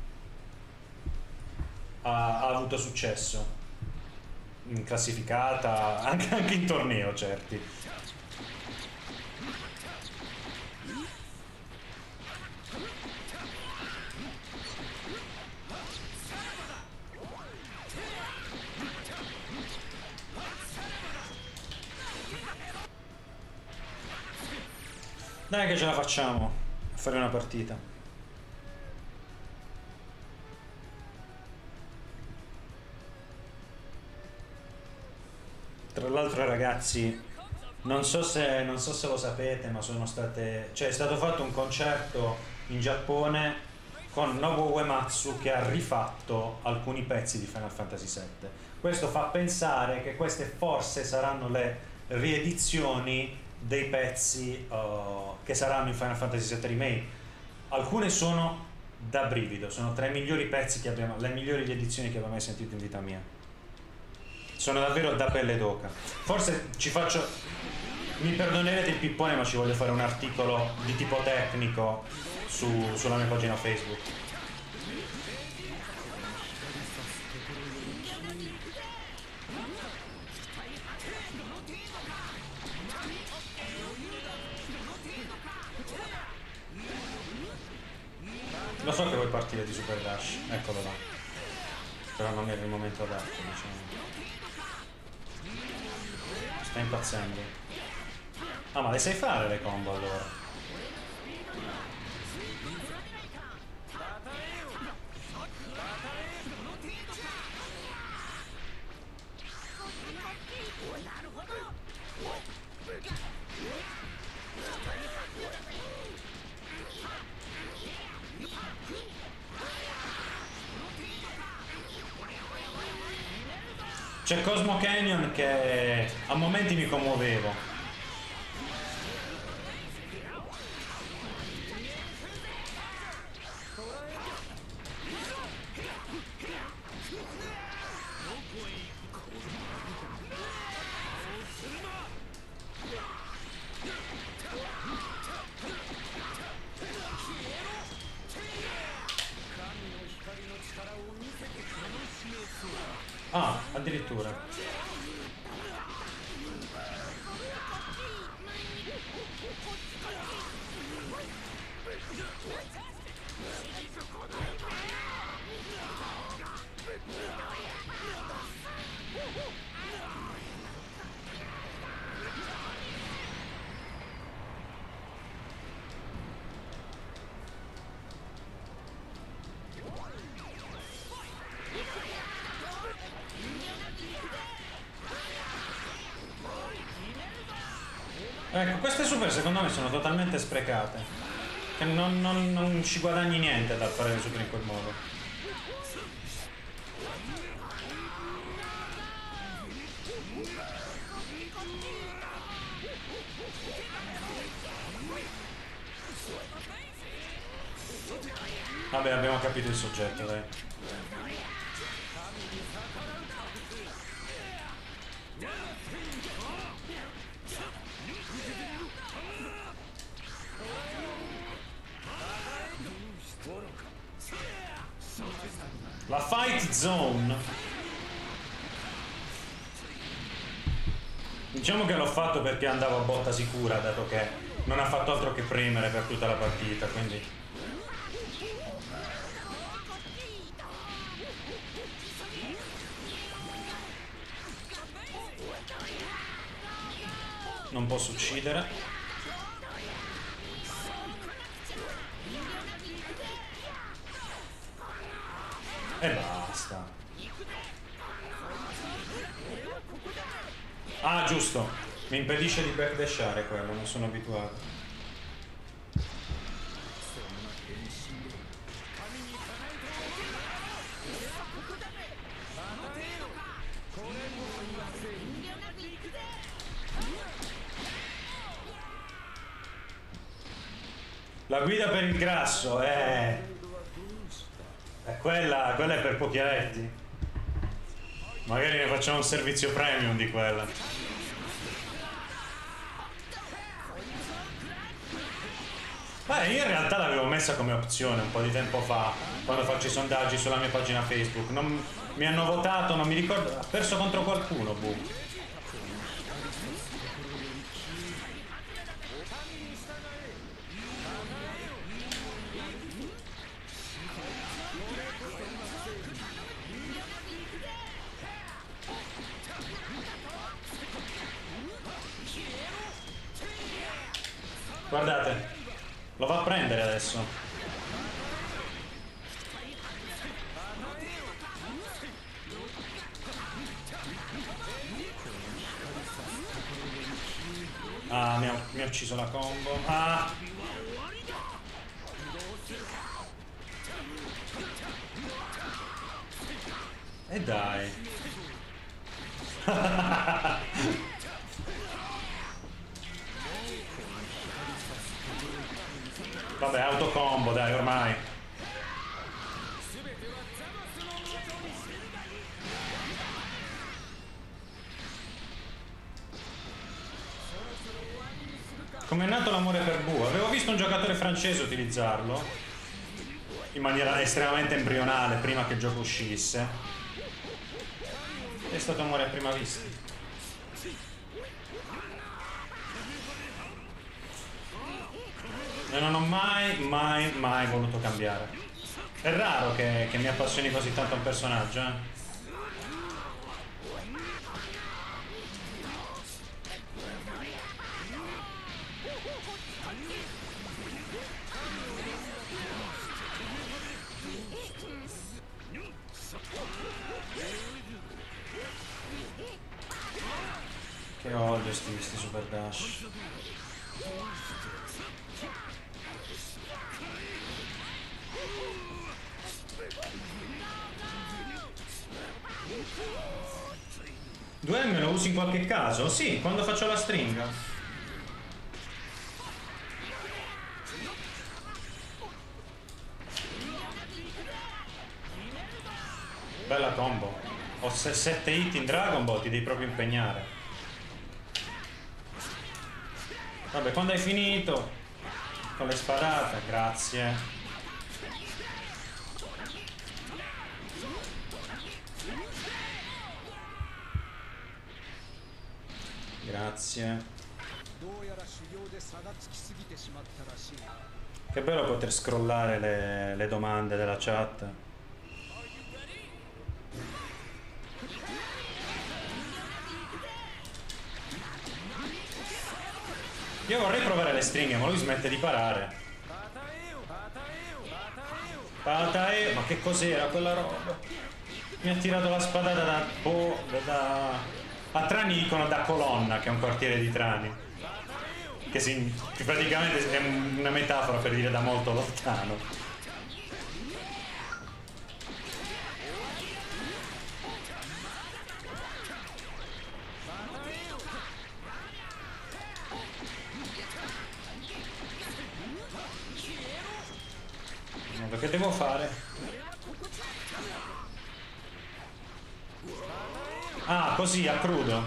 ha, ha avuto successo in classificata, anche, anche in torneo certi. Dai che ce la facciamo a fare una partita. Tra l'altro ragazzi, non so se non so se lo sapete, ma sono state, cioè è stato fatto un concerto in Giappone con Nobuo Uematsu che ha rifatto alcuni pezzi di Final Fantasy sette. Questo fa pensare che queste forse saranno le riedizioni dei pezzi uh, che saranno in Final Fantasy sette Remake. Alcune sono da brivido, sono tra i migliori pezzi che abbiamo, le migliori edizioni che abbiamo mai sentito in vita mia. Sono davvero da pelle d'oca. Forse ci faccio, mi perdonerete il pippone, ma ci voglio fare un articolo di tipo tecnico su, sulla mia pagina Facebook. Lo so che vuoi partire di Super Dash, eccolo là. Però non era il momento adatto, diciamo. Sta impazzendo. Ah, ma le sai fare le combo allora? C'è Cosmo Canyon che a momenti mi commuovevo. Ah, addirittura. Ecco, queste super secondo me sono totalmente sprecate. Che non, non, non ci guadagni niente dal fare le super in quel modo. Vabbè, abbiamo capito il soggetto, dai. La fight zone. Diciamo che l'ho fatto perché andavo a botta sicura, dato che non ha fatto altro che premere per tutta la partita, quindi... Non posso uccidere. E basta. Ah, giusto. Mi impedisce di backdashare quello, non sono abituato. La guida per il grasso, eh. È quella, quella è per pochieretti. Magari ne facciamo un servizio premium di quella. Beh, io in realtà l'avevo messa come opzione un po' di tempo fa, quando faccio i sondaggi sulla mia pagina Facebook. Non mi hanno votato, non mi ricordo, ha perso contro qualcuno, boh. Guardate, lo va a prendere adesso. Ah, mi ha, mi ha ucciso la combo. Ah! E dai. Vabbè, autocombo, dai, ormai. Come è nato l'amore per Bu? Avevo visto un giocatore francese utilizzarlo in maniera estremamente embrionale prima che il gioco uscisse. È stato amore a prima vista. E non ho mai, mai, mai voluto cambiare. È raro che, che mi appassioni così tanto un personaggio, eh? Che odio sti, sti super dash. due M lo usi in qualche caso? Sì, quando faccio la stringa. Bella combo. Ho sette hit in Dragon Ball, ti devi proprio impegnare. Vabbè, quando hai finito con le spadate, grazie. Grazie. Che bello poter scrollare le, le domande della chat. Io vorrei provare le stringhe, ma lui smette di parare. Patae, ma che cos'era quella roba? Mi ha tirato la spadata da... Boh, da... A Trani dicono da Colonna, che è un quartiere di Trani. che, si, che praticamente è una metafora per dire da molto lontano. Che devo fare? Ah, così, a crudo.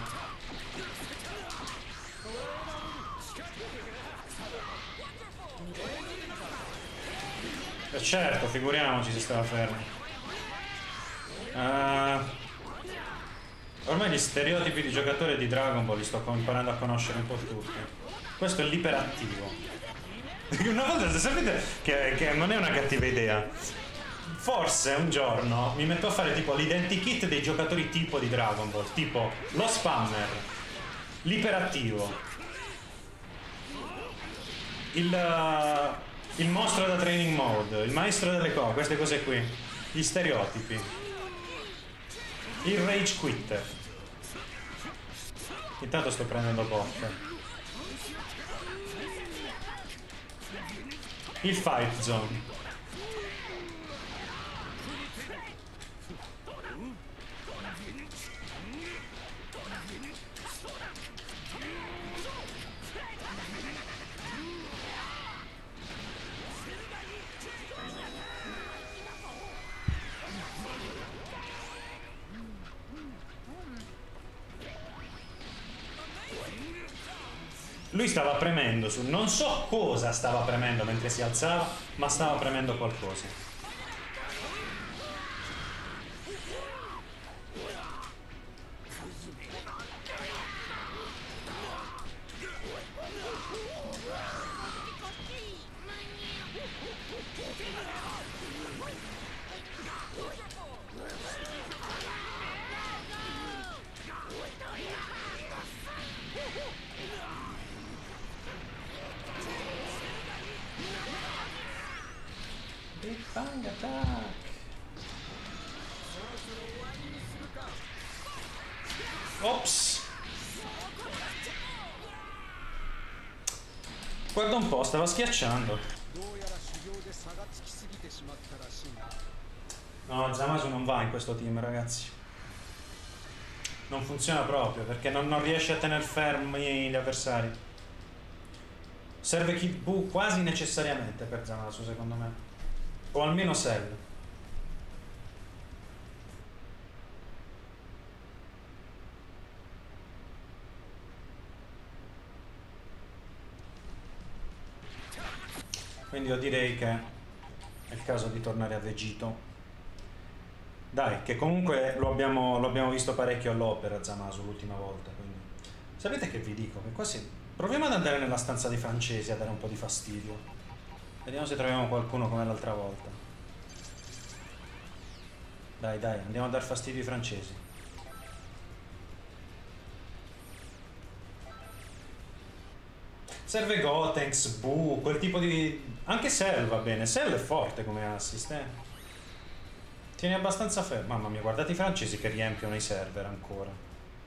Eh certo, figuriamoci se stava fermo. Uh, ormai gli stereotipi di giocatore di Dragon Ball li sto imparando a conoscere un po' tutti. Questo è l'iperattivo. Una volta sapete che, che non è una cattiva idea. Forse un giorno mi metto a fare tipo l'identikit dei giocatori tipo di Dragon Ball, tipo lo spammer, l'iperattivo, il, uh, il mostro da training mode, il maestro delle cose, queste cose qui, gli stereotipi, il rage quitter. Intanto sto prendendo botte. Il fight zone. Lui stava premendo su, non so cosa stava premendo mentre si alzava, ma stava premendo qualcosa. Bang attack. Ops. Guarda un po', stava schiacciando. No, Zamasu non va in questo team, ragazzi. Non funziona proprio, perché non, non riesce a tenere fermi gli avversari. Serve Kid Buu quasi necessariamente per Zamasu, secondo me. O almeno Cell. Quindi io direi che è il caso di tornare a Vegito. Dai, che comunque lo abbiamo, lo abbiamo visto parecchio all'opera Zamasu l'ultima volta. Quindi. Sapete che vi dico? Che quasi proviamo ad andare nella stanza dei francesi a dare un po' di fastidio. Vediamo se troviamo qualcuno come l'altra volta. Dai, dai, andiamo a dar fastidio ai francesi. Serve Gotenks, Buu, quel tipo di... Anche Cell va bene. Cell è forte come assist, eh. Tieni abbastanza fermo. Mamma mia, guardate i francesi che riempiono i server ancora.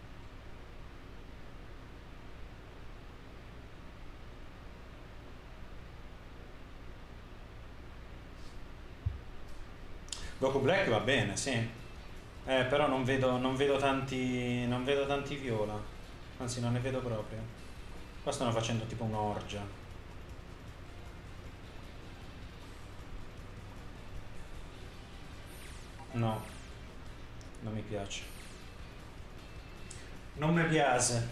Goku Black va bene, sì. Eh, però non vedo, non vedo tanti. Non vedo tanti viola. Anzi, non ne vedo proprio. Qua stanno facendo tipo un'orgia. No. Non mi piace. Non mi piace.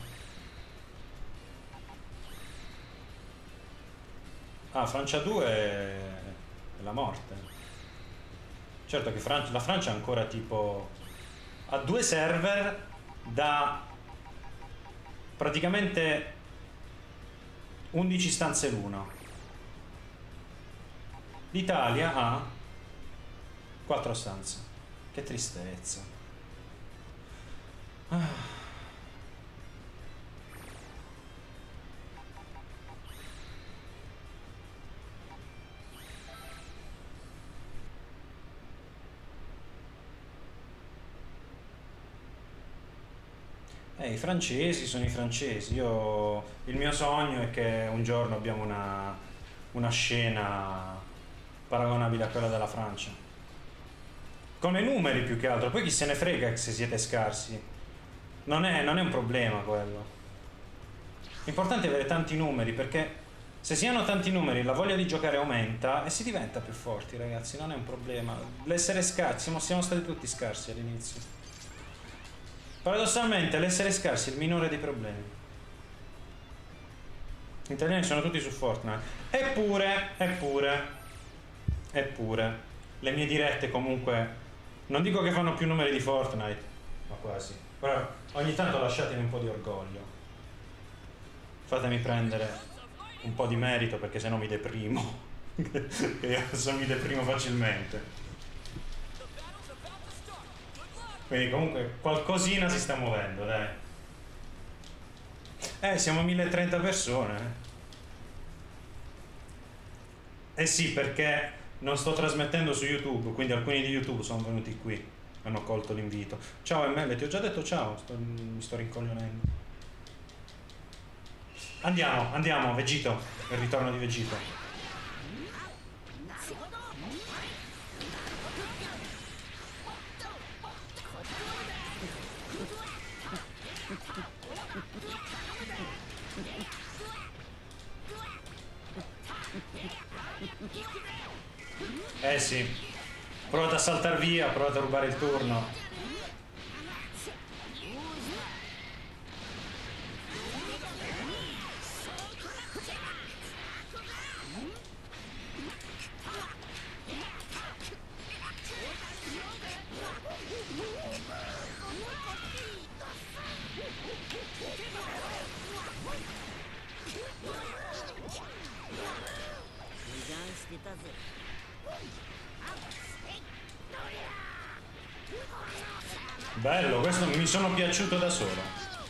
Ah, Francia due è la morte. Certo che Francia, la Francia è ancora tipo ha due server da praticamente undici stanze l'uno. L'Italia ha quattro stanze. Che tristezza. Ah. Eh, i francesi sono i francesi. Io, il mio sogno è che un giorno abbiamo una, una scena paragonabile a quella della Francia. Come numeri più che altro. Poi chi se ne frega se siete scarsi. Non è, non è un problema quello. L'importante è avere tanti numeri, perché se si hanno tanti numeri la voglia di giocare aumenta e si diventa più forti, ragazzi. Non è un problema. L'essere scarsi, siamo, siamo stati tutti scarsi all'inizio. Paradossalmente l'essere scarsi è il minore dei problemi. Gli italiani sono tutti su Fortnite. Eppure, eppure, eppure, le mie dirette comunque, non dico che fanno più numeri di Fortnite, ma quasi. Però ogni tanto lasciatemi un po' di orgoglio. Fatemi prendere un po' di merito, perché sennò mi deprimo. Io adesso mi deprimo facilmente. Quindi comunque qualcosina si sta muovendo, dai. Eh, siamo mille e trenta persone. Eh sì, perché non sto trasmettendo su YouTube, quindi alcuni di YouTube sono venuti qui, hanno colto l'invito. Ciao M L, ti ho già detto ciao, sto, mi sto rincoglionendo. Andiamo, andiamo, Vegito, il ritorno di Vegito. Eh sì, provate a saltare via, provate a rubare il turno. Bello, questo mi sono piaciuto da solo.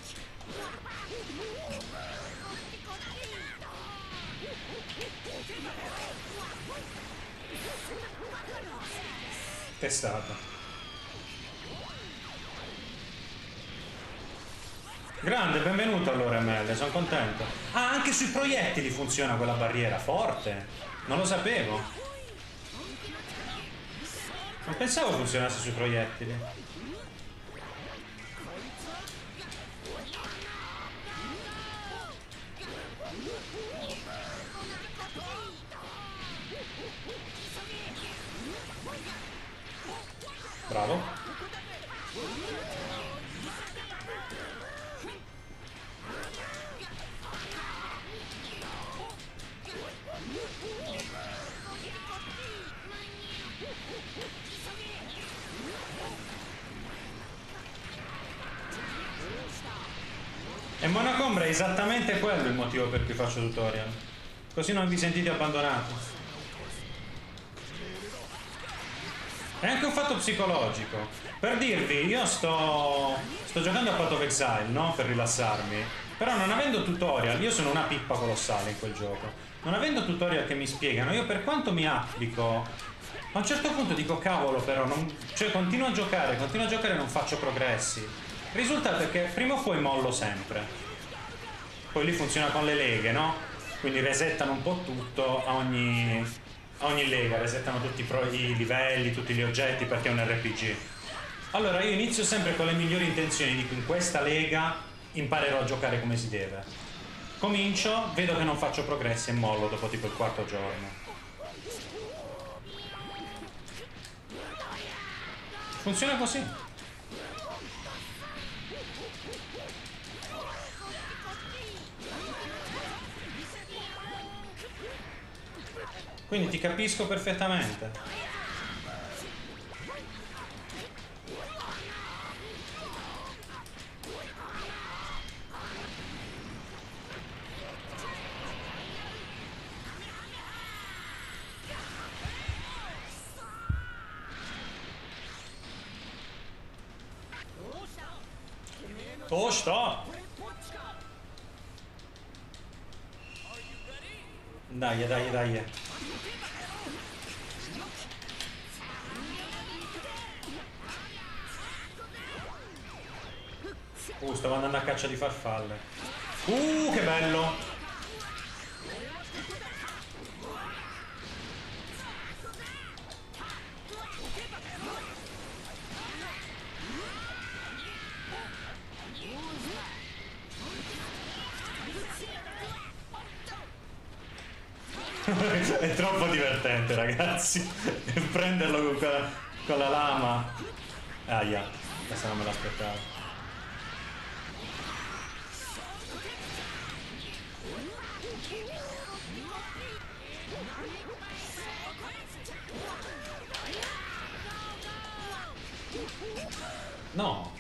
Testato. Grande, benvenuto allora M L, sono contento. Ah, anche sui proiettili funziona quella barriera, forte. Non lo sapevo. Non pensavo funzionasse sui proiettili. Bravo. E Monacombra è esattamente quello il motivo per cui faccio tutorial. Così non vi sentite abbandonati. È anche un fatto psicologico. Per dirvi, io sto, sto giocando a Path of Exile, no? Per rilassarmi. Però non avendo tutorial, io sono una pippa colossale in quel gioco. Non avendo tutorial che mi spiegano, io per quanto mi applico, a un certo punto dico cavolo però, non, cioè continuo a giocare, continuo a giocare e non faccio progressi. Il risultato è che prima o poi mollo sempre. Poi lì funziona con le leghe, no? Quindi resettano un po' tutto a ogni, a ogni lega, resettano tutti i, pro, i livelli, tutti gli oggetti perché è un R P G. Allora io inizio sempre con le migliori intenzioni, dico in questa lega imparerò a giocare come si deve. Comincio, vedo che non faccio progressi e mollo dopo tipo il quarto giorno. Funziona così. Quindi ti capisco perfettamente. Oh, sto! Dai, dai, dai. Uh, stavo andando a caccia di farfalle. Uh, che bello! È troppo divertente, ragazzi. Prenderlo con, quella, con la lama. Aia, questa non me l'aspettavo. No.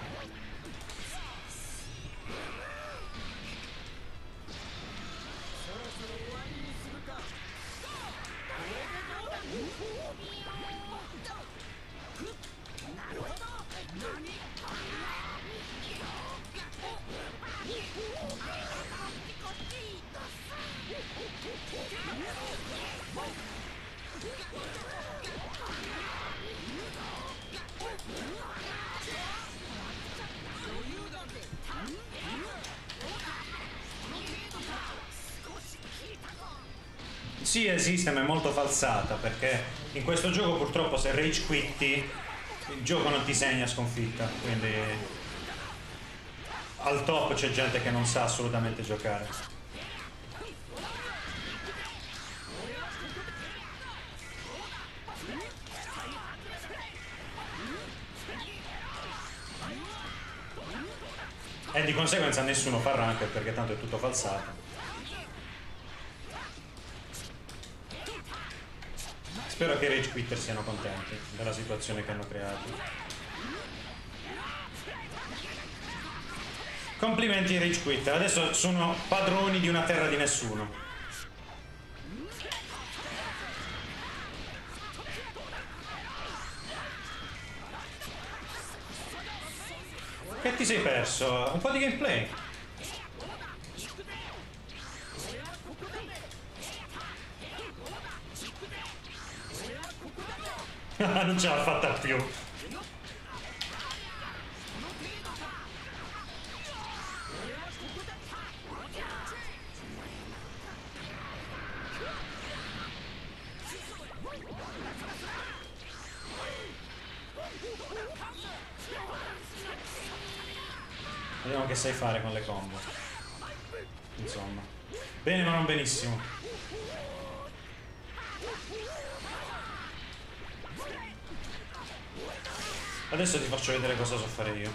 Sì, esiste, ma è molto falsata, perché in questo gioco purtroppo se rage quitti il gioco non ti segna sconfitta, quindi al top c'è gente che non sa assolutamente giocare. E di conseguenza nessuno fa rank perché tanto è tutto falsato. Spero che i rage quitter siano contenti della situazione che hanno creato. Complimenti ai rage quitter, adesso sono padroni di una terra di nessuno. Che ti sei perso? Un po' di gameplay. Non ce l'ha fatta più. Vediamo che sai fare con le combo. Insomma. Bene ma non benissimo. Adesso ti faccio vedere cosa so fare io.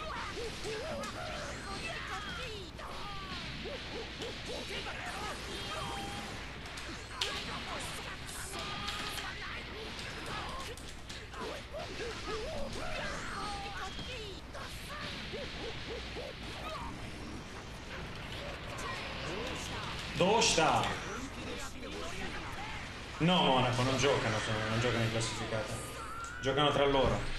Dove sta? No, Monaco, non giocano, sono, non giocano in classificata. Giocano tra loro.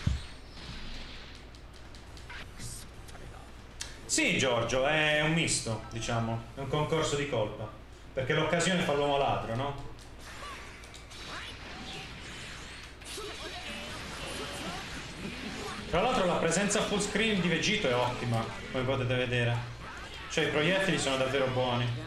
Sì, Giorgio, è un misto, diciamo, è un concorso di colpa, perché l'occasione fa l'uomo ladro, no? Tra l'altro la presenza full screen di Vegito è ottima, come potete vedere. Cioè i proiettili sono davvero buoni.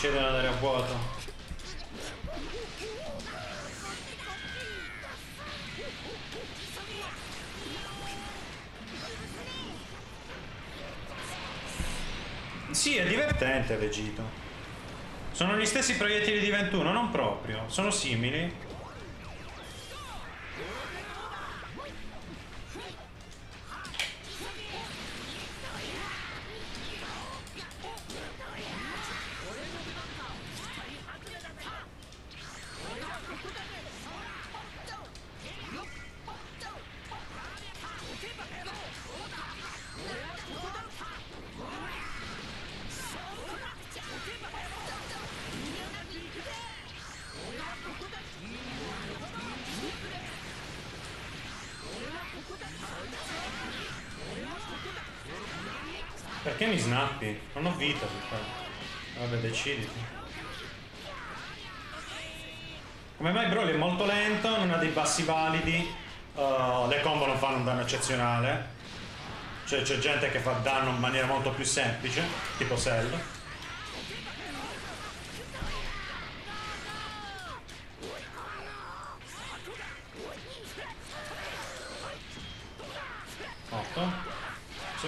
succede ad andare a vuoto. Sì, è divertente Vegito. Sono gli stessi proiettili di ventuno, non proprio. Sono simili. Perché mi snappi? Non ho vita per fare. Vabbè, deciditi. Come mai Broly è molto lento, non ha dei bassi validi, uh, le combo non fanno un danno eccezionale. Cioè c'è gente che fa danno in maniera molto più semplice, tipo Cell. Otto. Sì.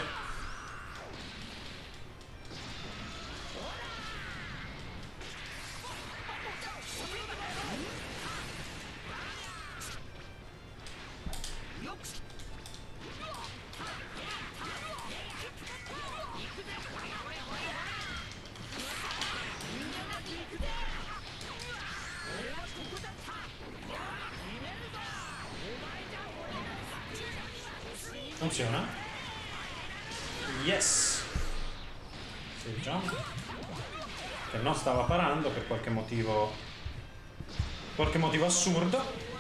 Funziona? Yes! Sì, già. Che non stava parando per qualche motivo. Qualche motivo assurdo.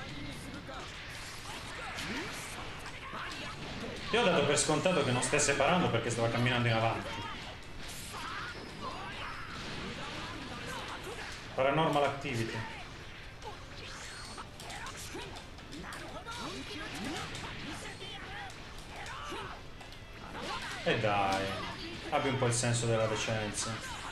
Io ho dato per scontato che non stesse parando perché stava camminando in avanti. Paranormal Activity. E dai, abbi un po' il senso della decenza.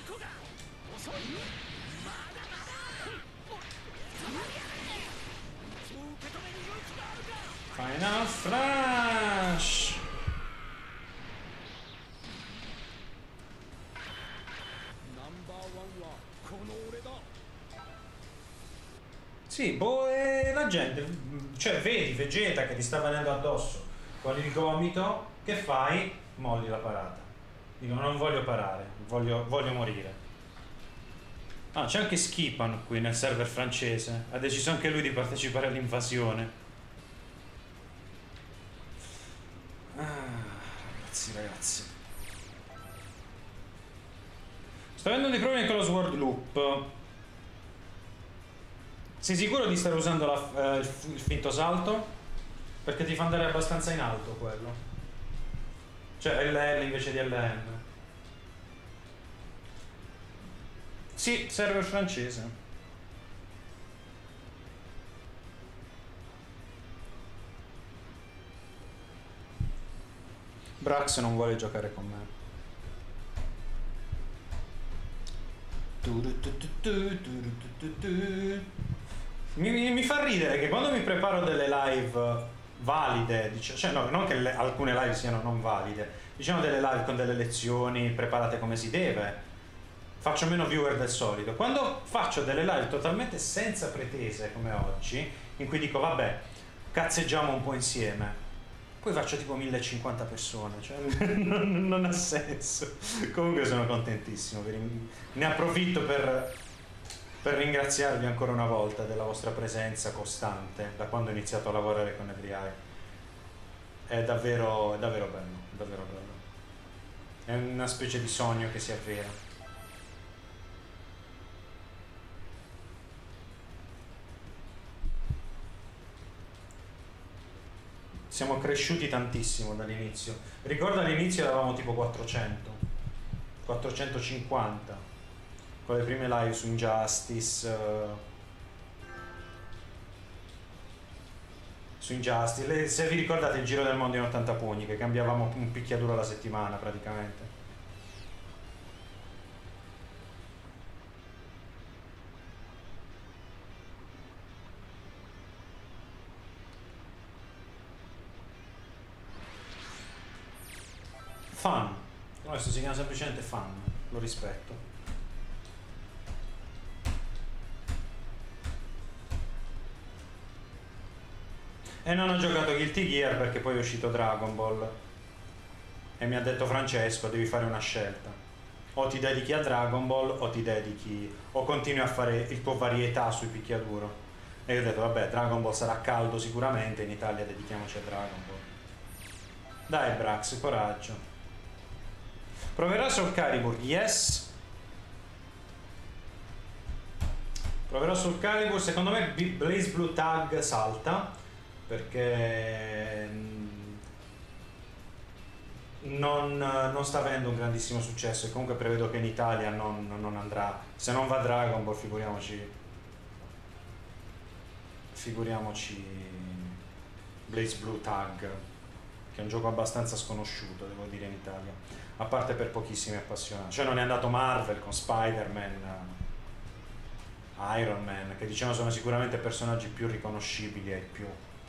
Final Flash! Sì, boh, e la gente, cioè vedi Vegeta che ti sta venendo addosso con il gomito, che fai? Molli la parata. Dico, non voglio parare, voglio, voglio morire. Ah, c'è anche Skipan qui nel server francese. Ha deciso anche lui di partecipare all'invasione. Ah, ragazzi, ragazzi. Sto avendo dei problemi con lo Sword Loop. Sei sicuro di stare usando la, eh, il, il finto salto? Perché ti fa andare abbastanza in alto quello. Cioè L L invece di L M. Sì, server francese. Brax non vuole giocare con me. Mi, mi, mi fa ridere che quando mi preparo delle live valide, cioè no, non che le, alcune live siano non valide, diciamo delle live con delle lezioni preparate come si deve, faccio meno viewer del solito. Quando faccio delle live totalmente senza pretese come oggi, in cui dico vabbè, cazzeggiamo un po' insieme, poi faccio tipo millecinquanta persone, cioè non, non ha senso. Comunque sono contentissimo, ne approfitto per, per ringraziarvi ancora una volta della vostra presenza costante da quando ho iniziato a lavorare con Every Eye. È davvero, è davvero bello, è davvero bello. È una specie di sogno che si avvera. Siamo cresciuti tantissimo dall'inizio. Ricordo all'inizio eravamo tipo quattrocento, quattrocentocinquanta, con le prime live su Injustice, uh, su Injustice. Le, se vi ricordate il giro del mondo in ottanta pugni, che cambiavamo un picchiaduro alla settimana praticamente. Fun. Questo si chiama semplicemente Fun, lo rispetto. E non ho giocato Guilty Gear perché poi è uscito Dragon Ball e mi ha detto Francesco devi fare una scelta, o ti dedichi a Dragon Ball o ti dedichi o continui a fare il tuo varietà sui picchiaduro. E io ho detto vabbè, Dragon Ball sarà caldo sicuramente, in Italia dedichiamoci a Dragon Ball. Dai Brax, coraggio. Proverò sul Calibur, yes. Proverò sul Calibur, secondo me Blaze Blue Tag salta perché non, non sta avendo un grandissimo successo e comunque prevedo che in Italia non, non andrà. Se non va Dragon Ball, figuriamoci figuriamoci Blaze Blue Tag, che è un gioco abbastanza sconosciuto, devo dire, in Italia, a parte per pochissimi appassionati. Cioè non è andato Marvel con Spider-Man, Iron Man, che diciamo sono sicuramente personaggi più riconoscibili e più...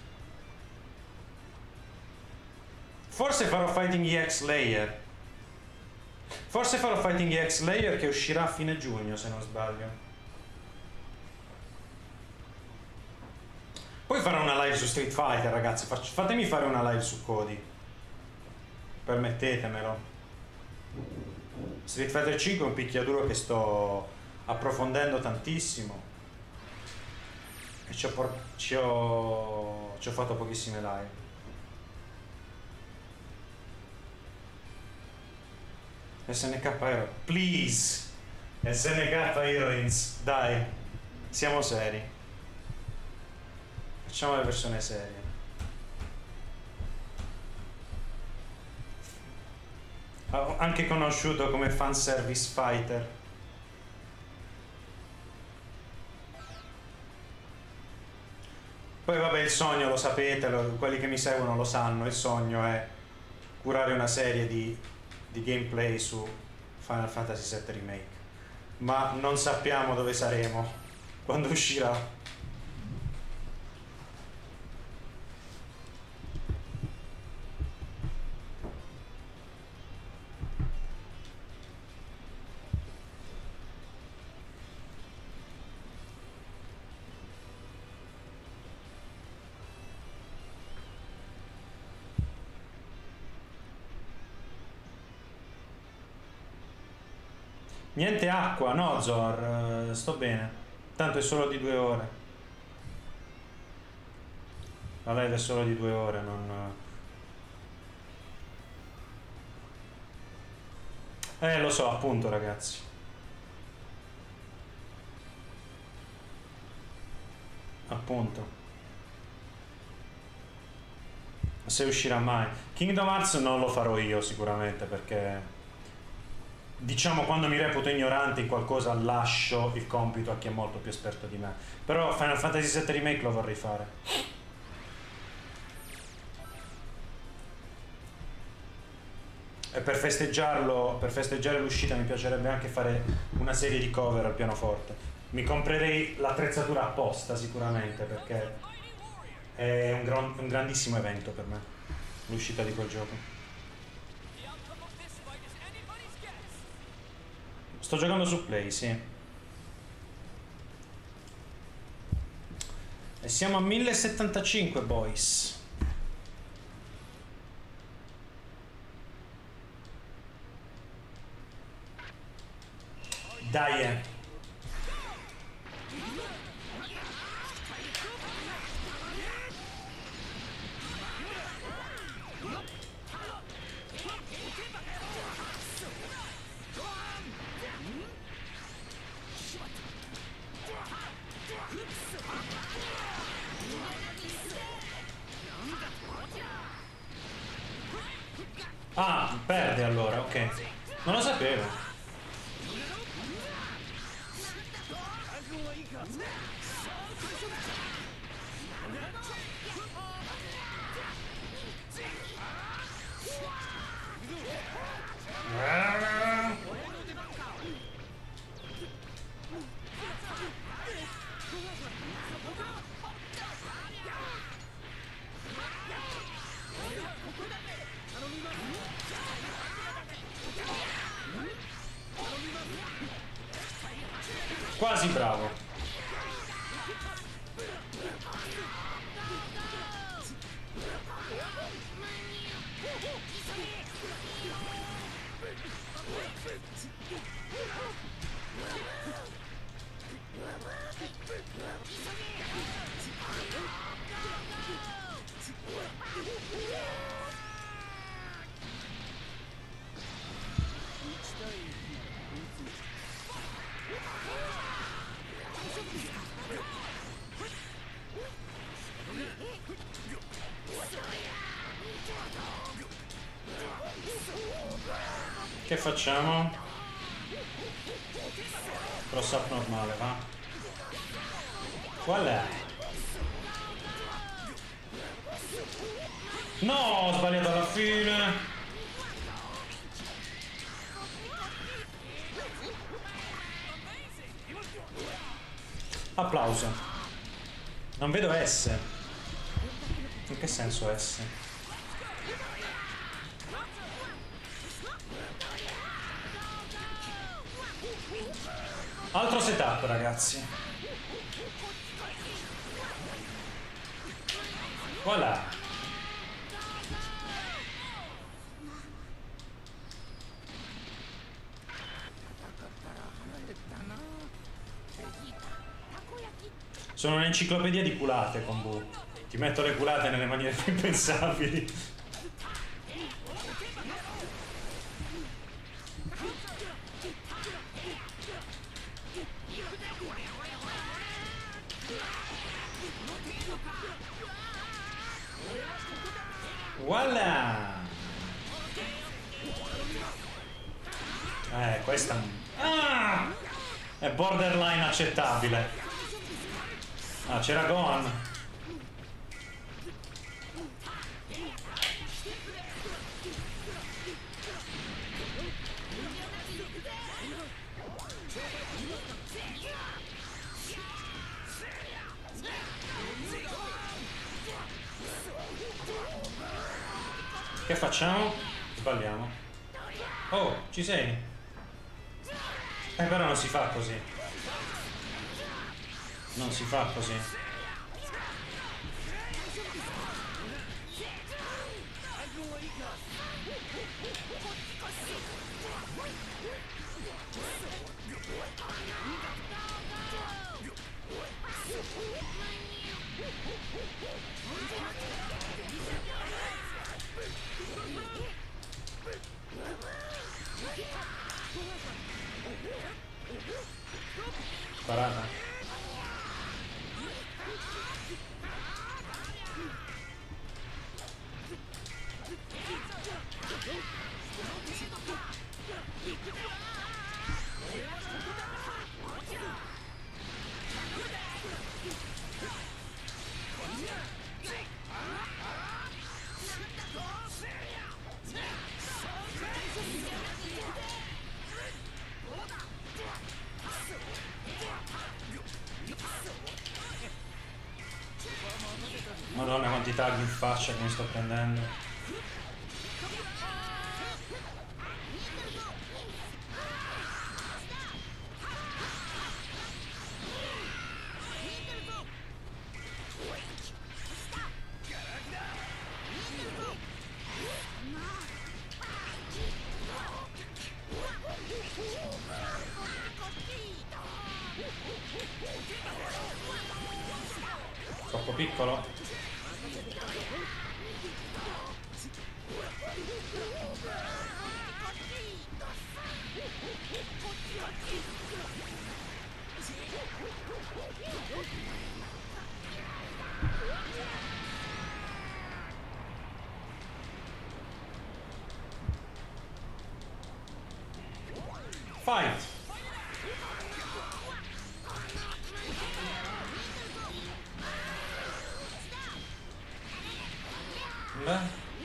Forse farò Fighting E X Layer. Forse farò Fighting E X Layer che uscirà a fine giugno, se non sbaglio. Poi farò una live su Street Fighter, ragazzi. Faccio, fatemi fare una live su Cody. Permettetemelo. Street Fighter cinque è un picchiaduro che sto approfondendo tantissimo. E ci ho, ci ho, ci ho fatto pochissime live. S N K Hero, please. S N K Heroines, dai, siamo seri, facciamo le persone serie. Ho anche conosciuto come fanservice fighter. Poi vabbè, il sogno lo sapete, lo, quelli che mi seguono lo sanno, il sogno è curare una serie di di gameplay su Final Fantasy sette Remake, ma non sappiamo dove saremo quando uscirà. Niente acqua, no Zor, uh, sto bene. Tanto è solo di due ore. La live è solo di due ore, non... Eh, lo so, appunto, ragazzi. Appunto. Se uscirà mai. Kingdom Hearts non lo farò io sicuramente perché... Diciamo, quando mi reputo ignorante in qualcosa lascio il compito a chi è molto più esperto di me. Però Final Fantasy sette Remake lo vorrei fare. E per festeggiarlo, per festeggiare l'uscita mi piacerebbe anche fare una serie di cover al pianoforte. Mi comprerei l'attrezzatura apposta sicuramente perché è un, gran, un grandissimo evento per me l'uscita di quel gioco. Sto giocando su Play, sì. E siamo a mille settantacinque, boys. Dai, eh. Ah, perde allora, ok. Non lo sapevo. Quasi bravo. Che facciamo? Cross up normale, va? Qual è? No, ho sbagliato alla fine. Applauso. Non vedo S. In che senso S? Altro setup, ragazzi. Voilà. Sono un'enciclopedia di culate con Bu. Ti metto le culate nelle maniere più impensabili. Voilà! Eh, questa ah! È borderline accettabile. Ah, c'era Gohan. Che facciamo? Sbagliamo. Oh, ci sei? Eh, però non si fa così. Non si fa così. Parata. Madonna, quanti tag in faccia che mi sto prendendo. Troppo piccolo? Fight! Beh.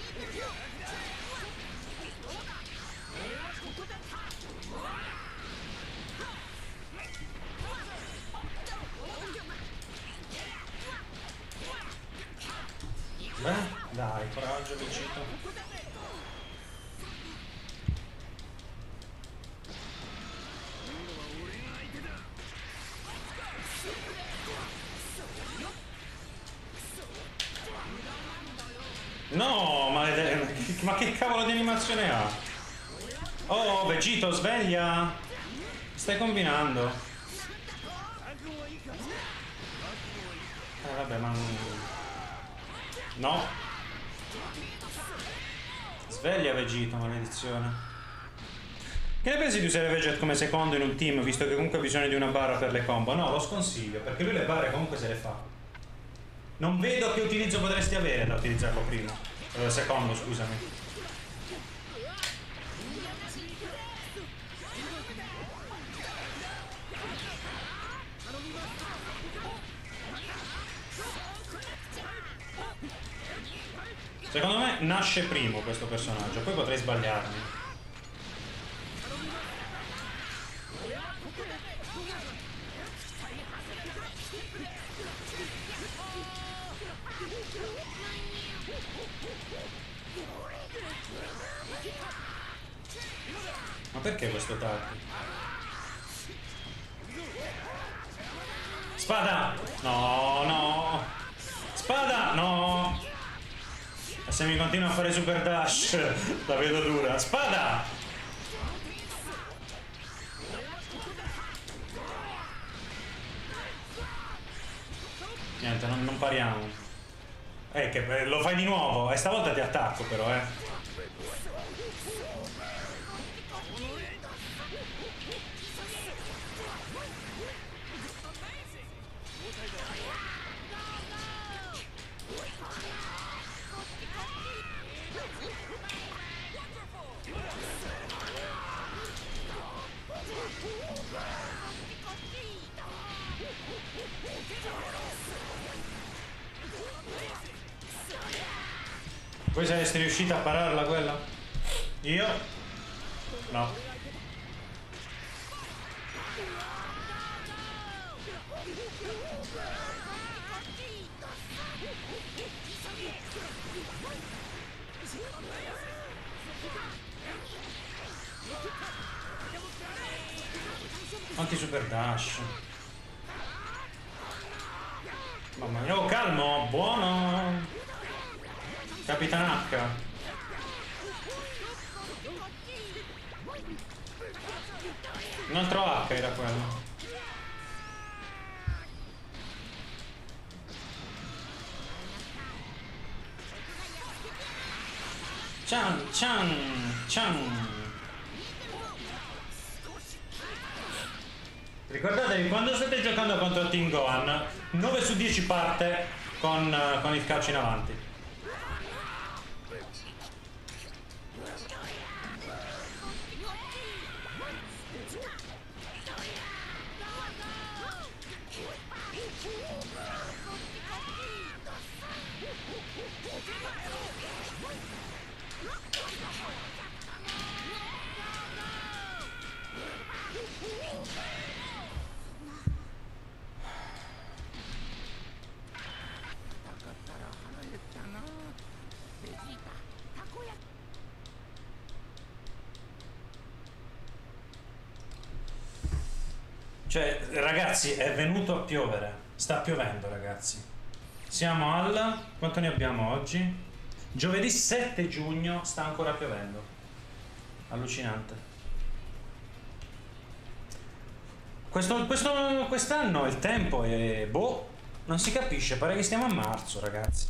Beh, dai, coraggio, Vegito. No, ma, ma che cavolo di animazione ha? Oh, Vegito, sveglia! Stai combinando? Eh, vabbè, ma... No! Sveglia, Vegito, maledizione. Che ne pensi di usare Veget come secondo in un team, visto che comunque ha bisogno di una barra per le combo? No, lo sconsiglio, perché lui le barre comunque se le fa. Non vedo che utilizzo potresti avere da utilizzarlo prima. Eh, secondo, scusami. Secondo me nasce primo questo personaggio, poi potrei sbagliarmi. Ma perché questo tacco? Spada! No, no! Spada! No! E se mi continua a fare super dash, la vedo dura. Spada! Niente, non, non pariamo. Eh, che lo fai di nuovo. E stavolta ti attacco però, eh. Voi sareste riusciti a pararla quella? Io? No. Quanti super dash? Mamma mia, oh calmo, buono! Capitan H. Un altro H era quello. Chan, Chan, Chan. Ricordatevi, quando state giocando contro Team Gohan, nove su dieci parte con, con il calcio in avanti. Cioè, ragazzi, è venuto a piovere. Sta piovendo, ragazzi. Siamo al... quanto ne abbiamo oggi? Giovedì sette giugno, sta ancora piovendo. Allucinante. Questo, questo, quest'anno il tempo è... boh, non si capisce, pare che stiamo a marzo, ragazzi.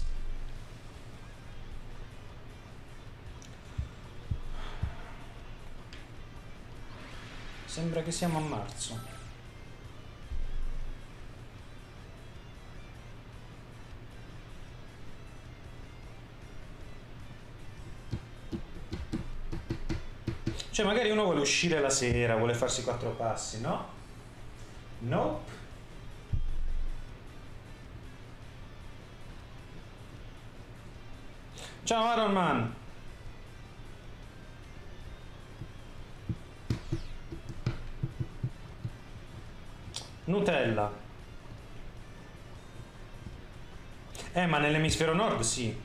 Sembra che siamo a marzo. Cioè, magari uno vuole uscire la sera, vuole farsi quattro passi, no? Nope. Ciao Iron Man. Nutella. Eh, ma nell'emisfero nord sì.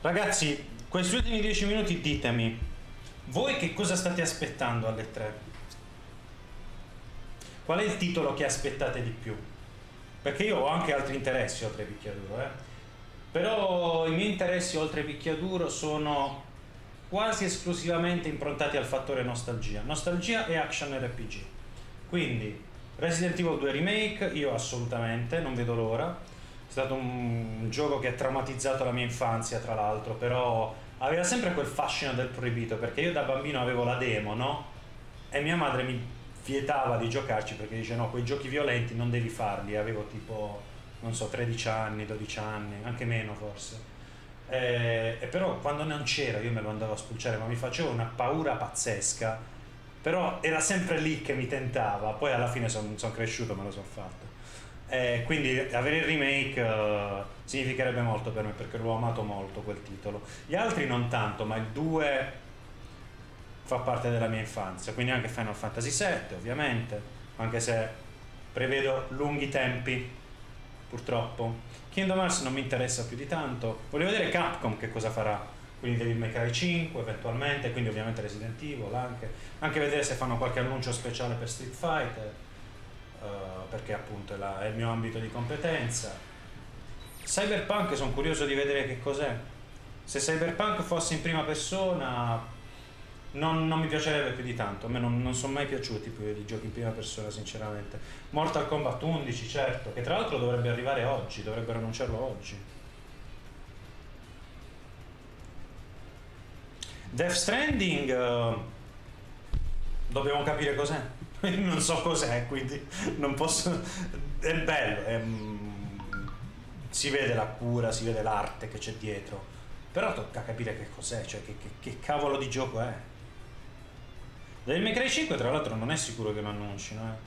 Ragazzi, questi ultimi dieci minuti ditemi, voi che cosa state aspettando alle tre? Qual è il titolo che aspettate di più? Perché io ho anche altri interessi oltre picchiaduro, eh? Però i miei interessi oltre picchiaduro sono quasi esclusivamente improntati al fattore nostalgia. Nostalgia e action R P G. Quindi Resident Evil due Remake, io assolutamente, non vedo l'ora. È stato un, un gioco che ha traumatizzato la mia infanzia, tra l'altro, però aveva sempre quel fascino del proibito, perché io da bambino avevo la demo, no? E mia madre mi vietava di giocarci perché dice no, quei giochi violenti non devi farli. Avevo tipo, non so, tredici anni, dodici anni, anche meno forse. E, e però quando non c'era io me lo andavo a spulciare, ma mi faceva una paura pazzesca. Però era sempre lì che mi tentava. Poi alla fine sono son cresciuto, me lo sono fatto. E quindi avere il remake uh, significherebbe molto per me, perché l'ho amato molto quel titolo. Gli altri non tanto, ma il due fa parte della mia infanzia, quindi anche Final Fantasy sette ovviamente, anche se prevedo lunghi tempi purtroppo. Kingdom Hearts non mi interessa più di tanto. Voglio vedere Capcom che cosa farà, quindi Devil May Cry cinque eventualmente, quindi ovviamente Resident Evil anche, anche vedere se fanno qualche annuncio speciale per Street Fighter, uh, perché appunto è, la, è il mio ambito di competenza. Cyberpunk sono curioso di vedere che cos'è. Se Cyberpunk fosse in prima persona non, non mi piacerebbe più di tanto. A me non, non sono mai piaciuti più i giochi in prima persona, sinceramente. Mortal Kombat undici, certo, che tra l'altro dovrebbe arrivare oggi, dovrebbero annunciarlo oggi. Death Stranding, uh, dobbiamo capire cos'è. Non so cos'è, quindi non posso. È bello, è, um, si vede la cura, si vede l'arte che c'è dietro, però tocca capire che cos'è, cioè che, che, che cavolo di gioco è. Devil May Cry cinque tra l'altro non è sicuro che lo annuncino,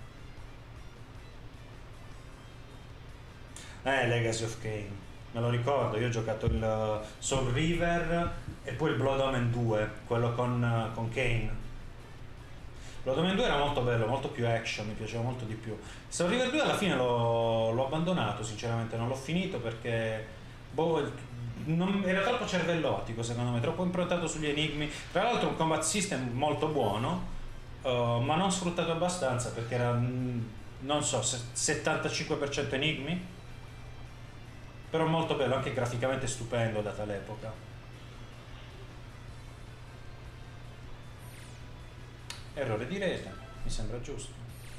eh. Eh, Legacy of Kain, me lo ricordo, io ho giocato il Soul River e poi il Blood Omen due, quello con, con Kain. Blood Omen due era molto bello, molto più action, mi piaceva molto di più. Soul River due alla fine l'ho abbandonato, sinceramente, non l'ho finito perché boh, non, era troppo cervellotico secondo me, troppo improntato sugli enigmi. Tra l'altro un combat system molto buono, uh, ma non sfruttato abbastanza perché era, non so, settantacinque per cento enigmi, però molto bello, anche graficamente stupendo data l'epoca. Errore di rete, mi sembra giusto.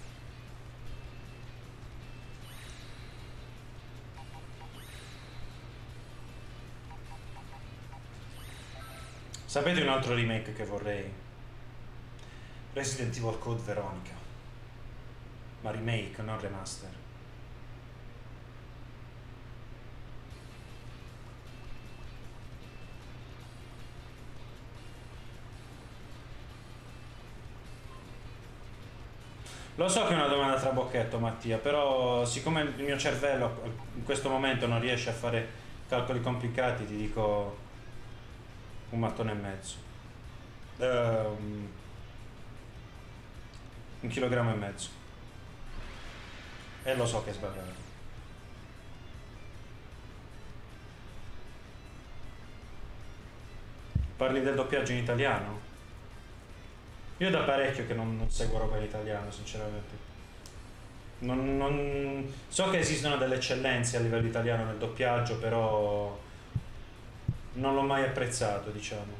Sapete un altro remake che vorrei? Resident Evil Code Veronica, ma remake, non remaster. Lo so che è una domanda trabocchetto, Mattia, però siccome il mio cervello in questo momento non riesce a fare calcoli complicati, ti dico un mattone e mezzo. Um, un chilogrammo e mezzo. E lo so che è sbagliato. Parli del doppiaggio in italiano? Io da parecchio che non, non seguo roba in italiano, sinceramente. Non, non... So che esistono delle eccellenze a livello italiano nel doppiaggio, però non l'ho mai apprezzato, diciamo.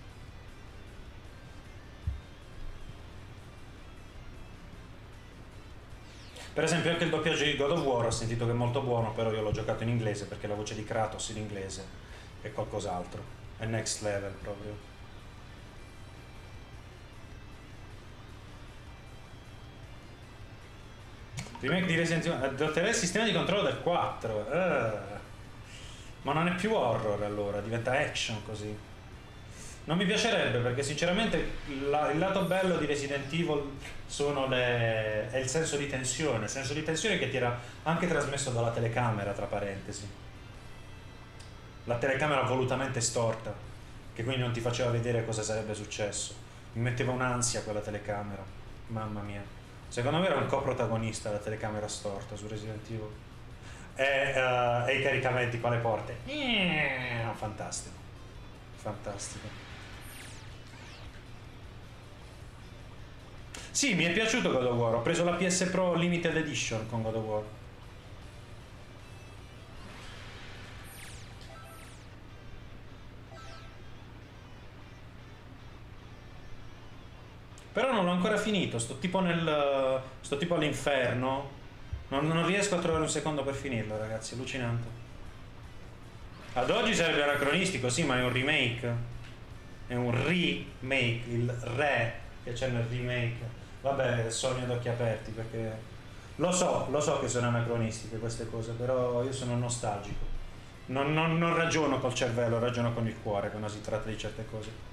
Per esempio anche il doppiaggio di God of War ho sentito che è molto buono, però io l'ho giocato in inglese perché la voce di Kratos in inglese è qualcos'altro, è next level proprio. Remake di Resident Evil, adotterei il sistema di controllo del quattro, uh. Ma non è più horror allora, diventa action così. Non mi piacerebbe perché sinceramente la, il lato bello di Resident Evil sono le, è il senso di tensione, il senso di tensione che ti era anche trasmesso dalla telecamera, tra parentesi. La telecamera volutamente storta, che quindi non ti faceva vedere cosa sarebbe successo. Mi metteva un'ansia quella telecamera, mamma mia. Secondo me era un coprotagonista la telecamera storta su Resident Evil. E, uh, e i caricamenti con le porte. Fantastico. fantastico. Sì, mi è piaciuto God of War, ho preso la P S Pro Limited Edition con God of War. Però non l'ho ancora finito, sto tipo nel... sto tipo all'inferno. Non, non riesco a trovare un secondo per finirlo, ragazzi, allucinante. Ad oggi sarebbe anacronistico, sì, ma è un remake. È un remake, il re che c'è nel remake. Vabbè, sogno ad occhi aperti, perché... Lo so, lo so che sono anacronistiche queste cose, però io sono nostalgico. Non, non, non ragiono col cervello, ragiono con il cuore quando si tratta di certe cose.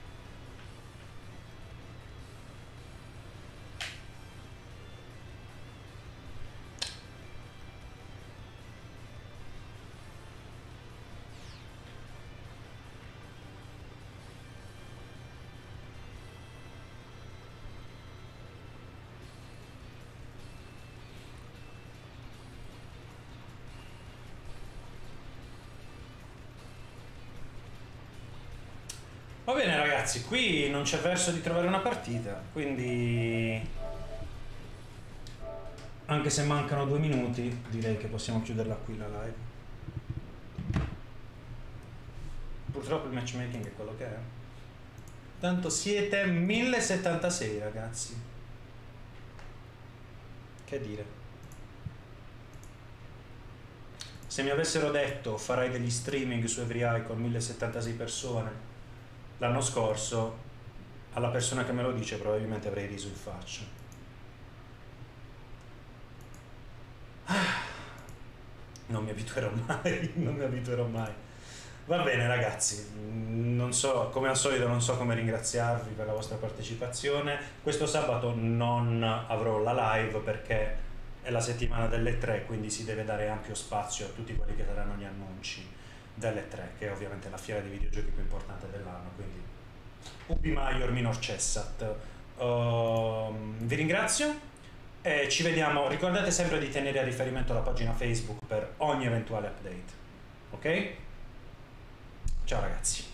Va bene ragazzi, qui non c'è verso di trovare una partita, quindi anche se mancano due minuti direi che possiamo chiuderla qui la live. Purtroppo il matchmaking è quello che è. Tanto siete mille settantasei ragazzi. Che dire. Se mi avessero detto farai degli streaming su EveryEye con mille settantasei persone l'anno scorso, alla persona che me lo dice probabilmente avrei riso in faccia. Non mi abituerò mai, non mi abituerò mai. Va bene ragazzi, non so, come al solito non so come ringraziarvi per la vostra partecipazione. Questo sabato non avrò la live perché è la settimana delle tre, quindi si deve dare ampio spazio a tutti quelli che saranno gli annunci delle tre, che è ovviamente la fiera di videogiochi più importante dell'anno, quindi ubi maior minor cessat. Uh, vi ringrazio e ci vediamo. Ricordate sempre di tenere a riferimento la pagina Facebook per ogni eventuale update, ok? Ciao ragazzi.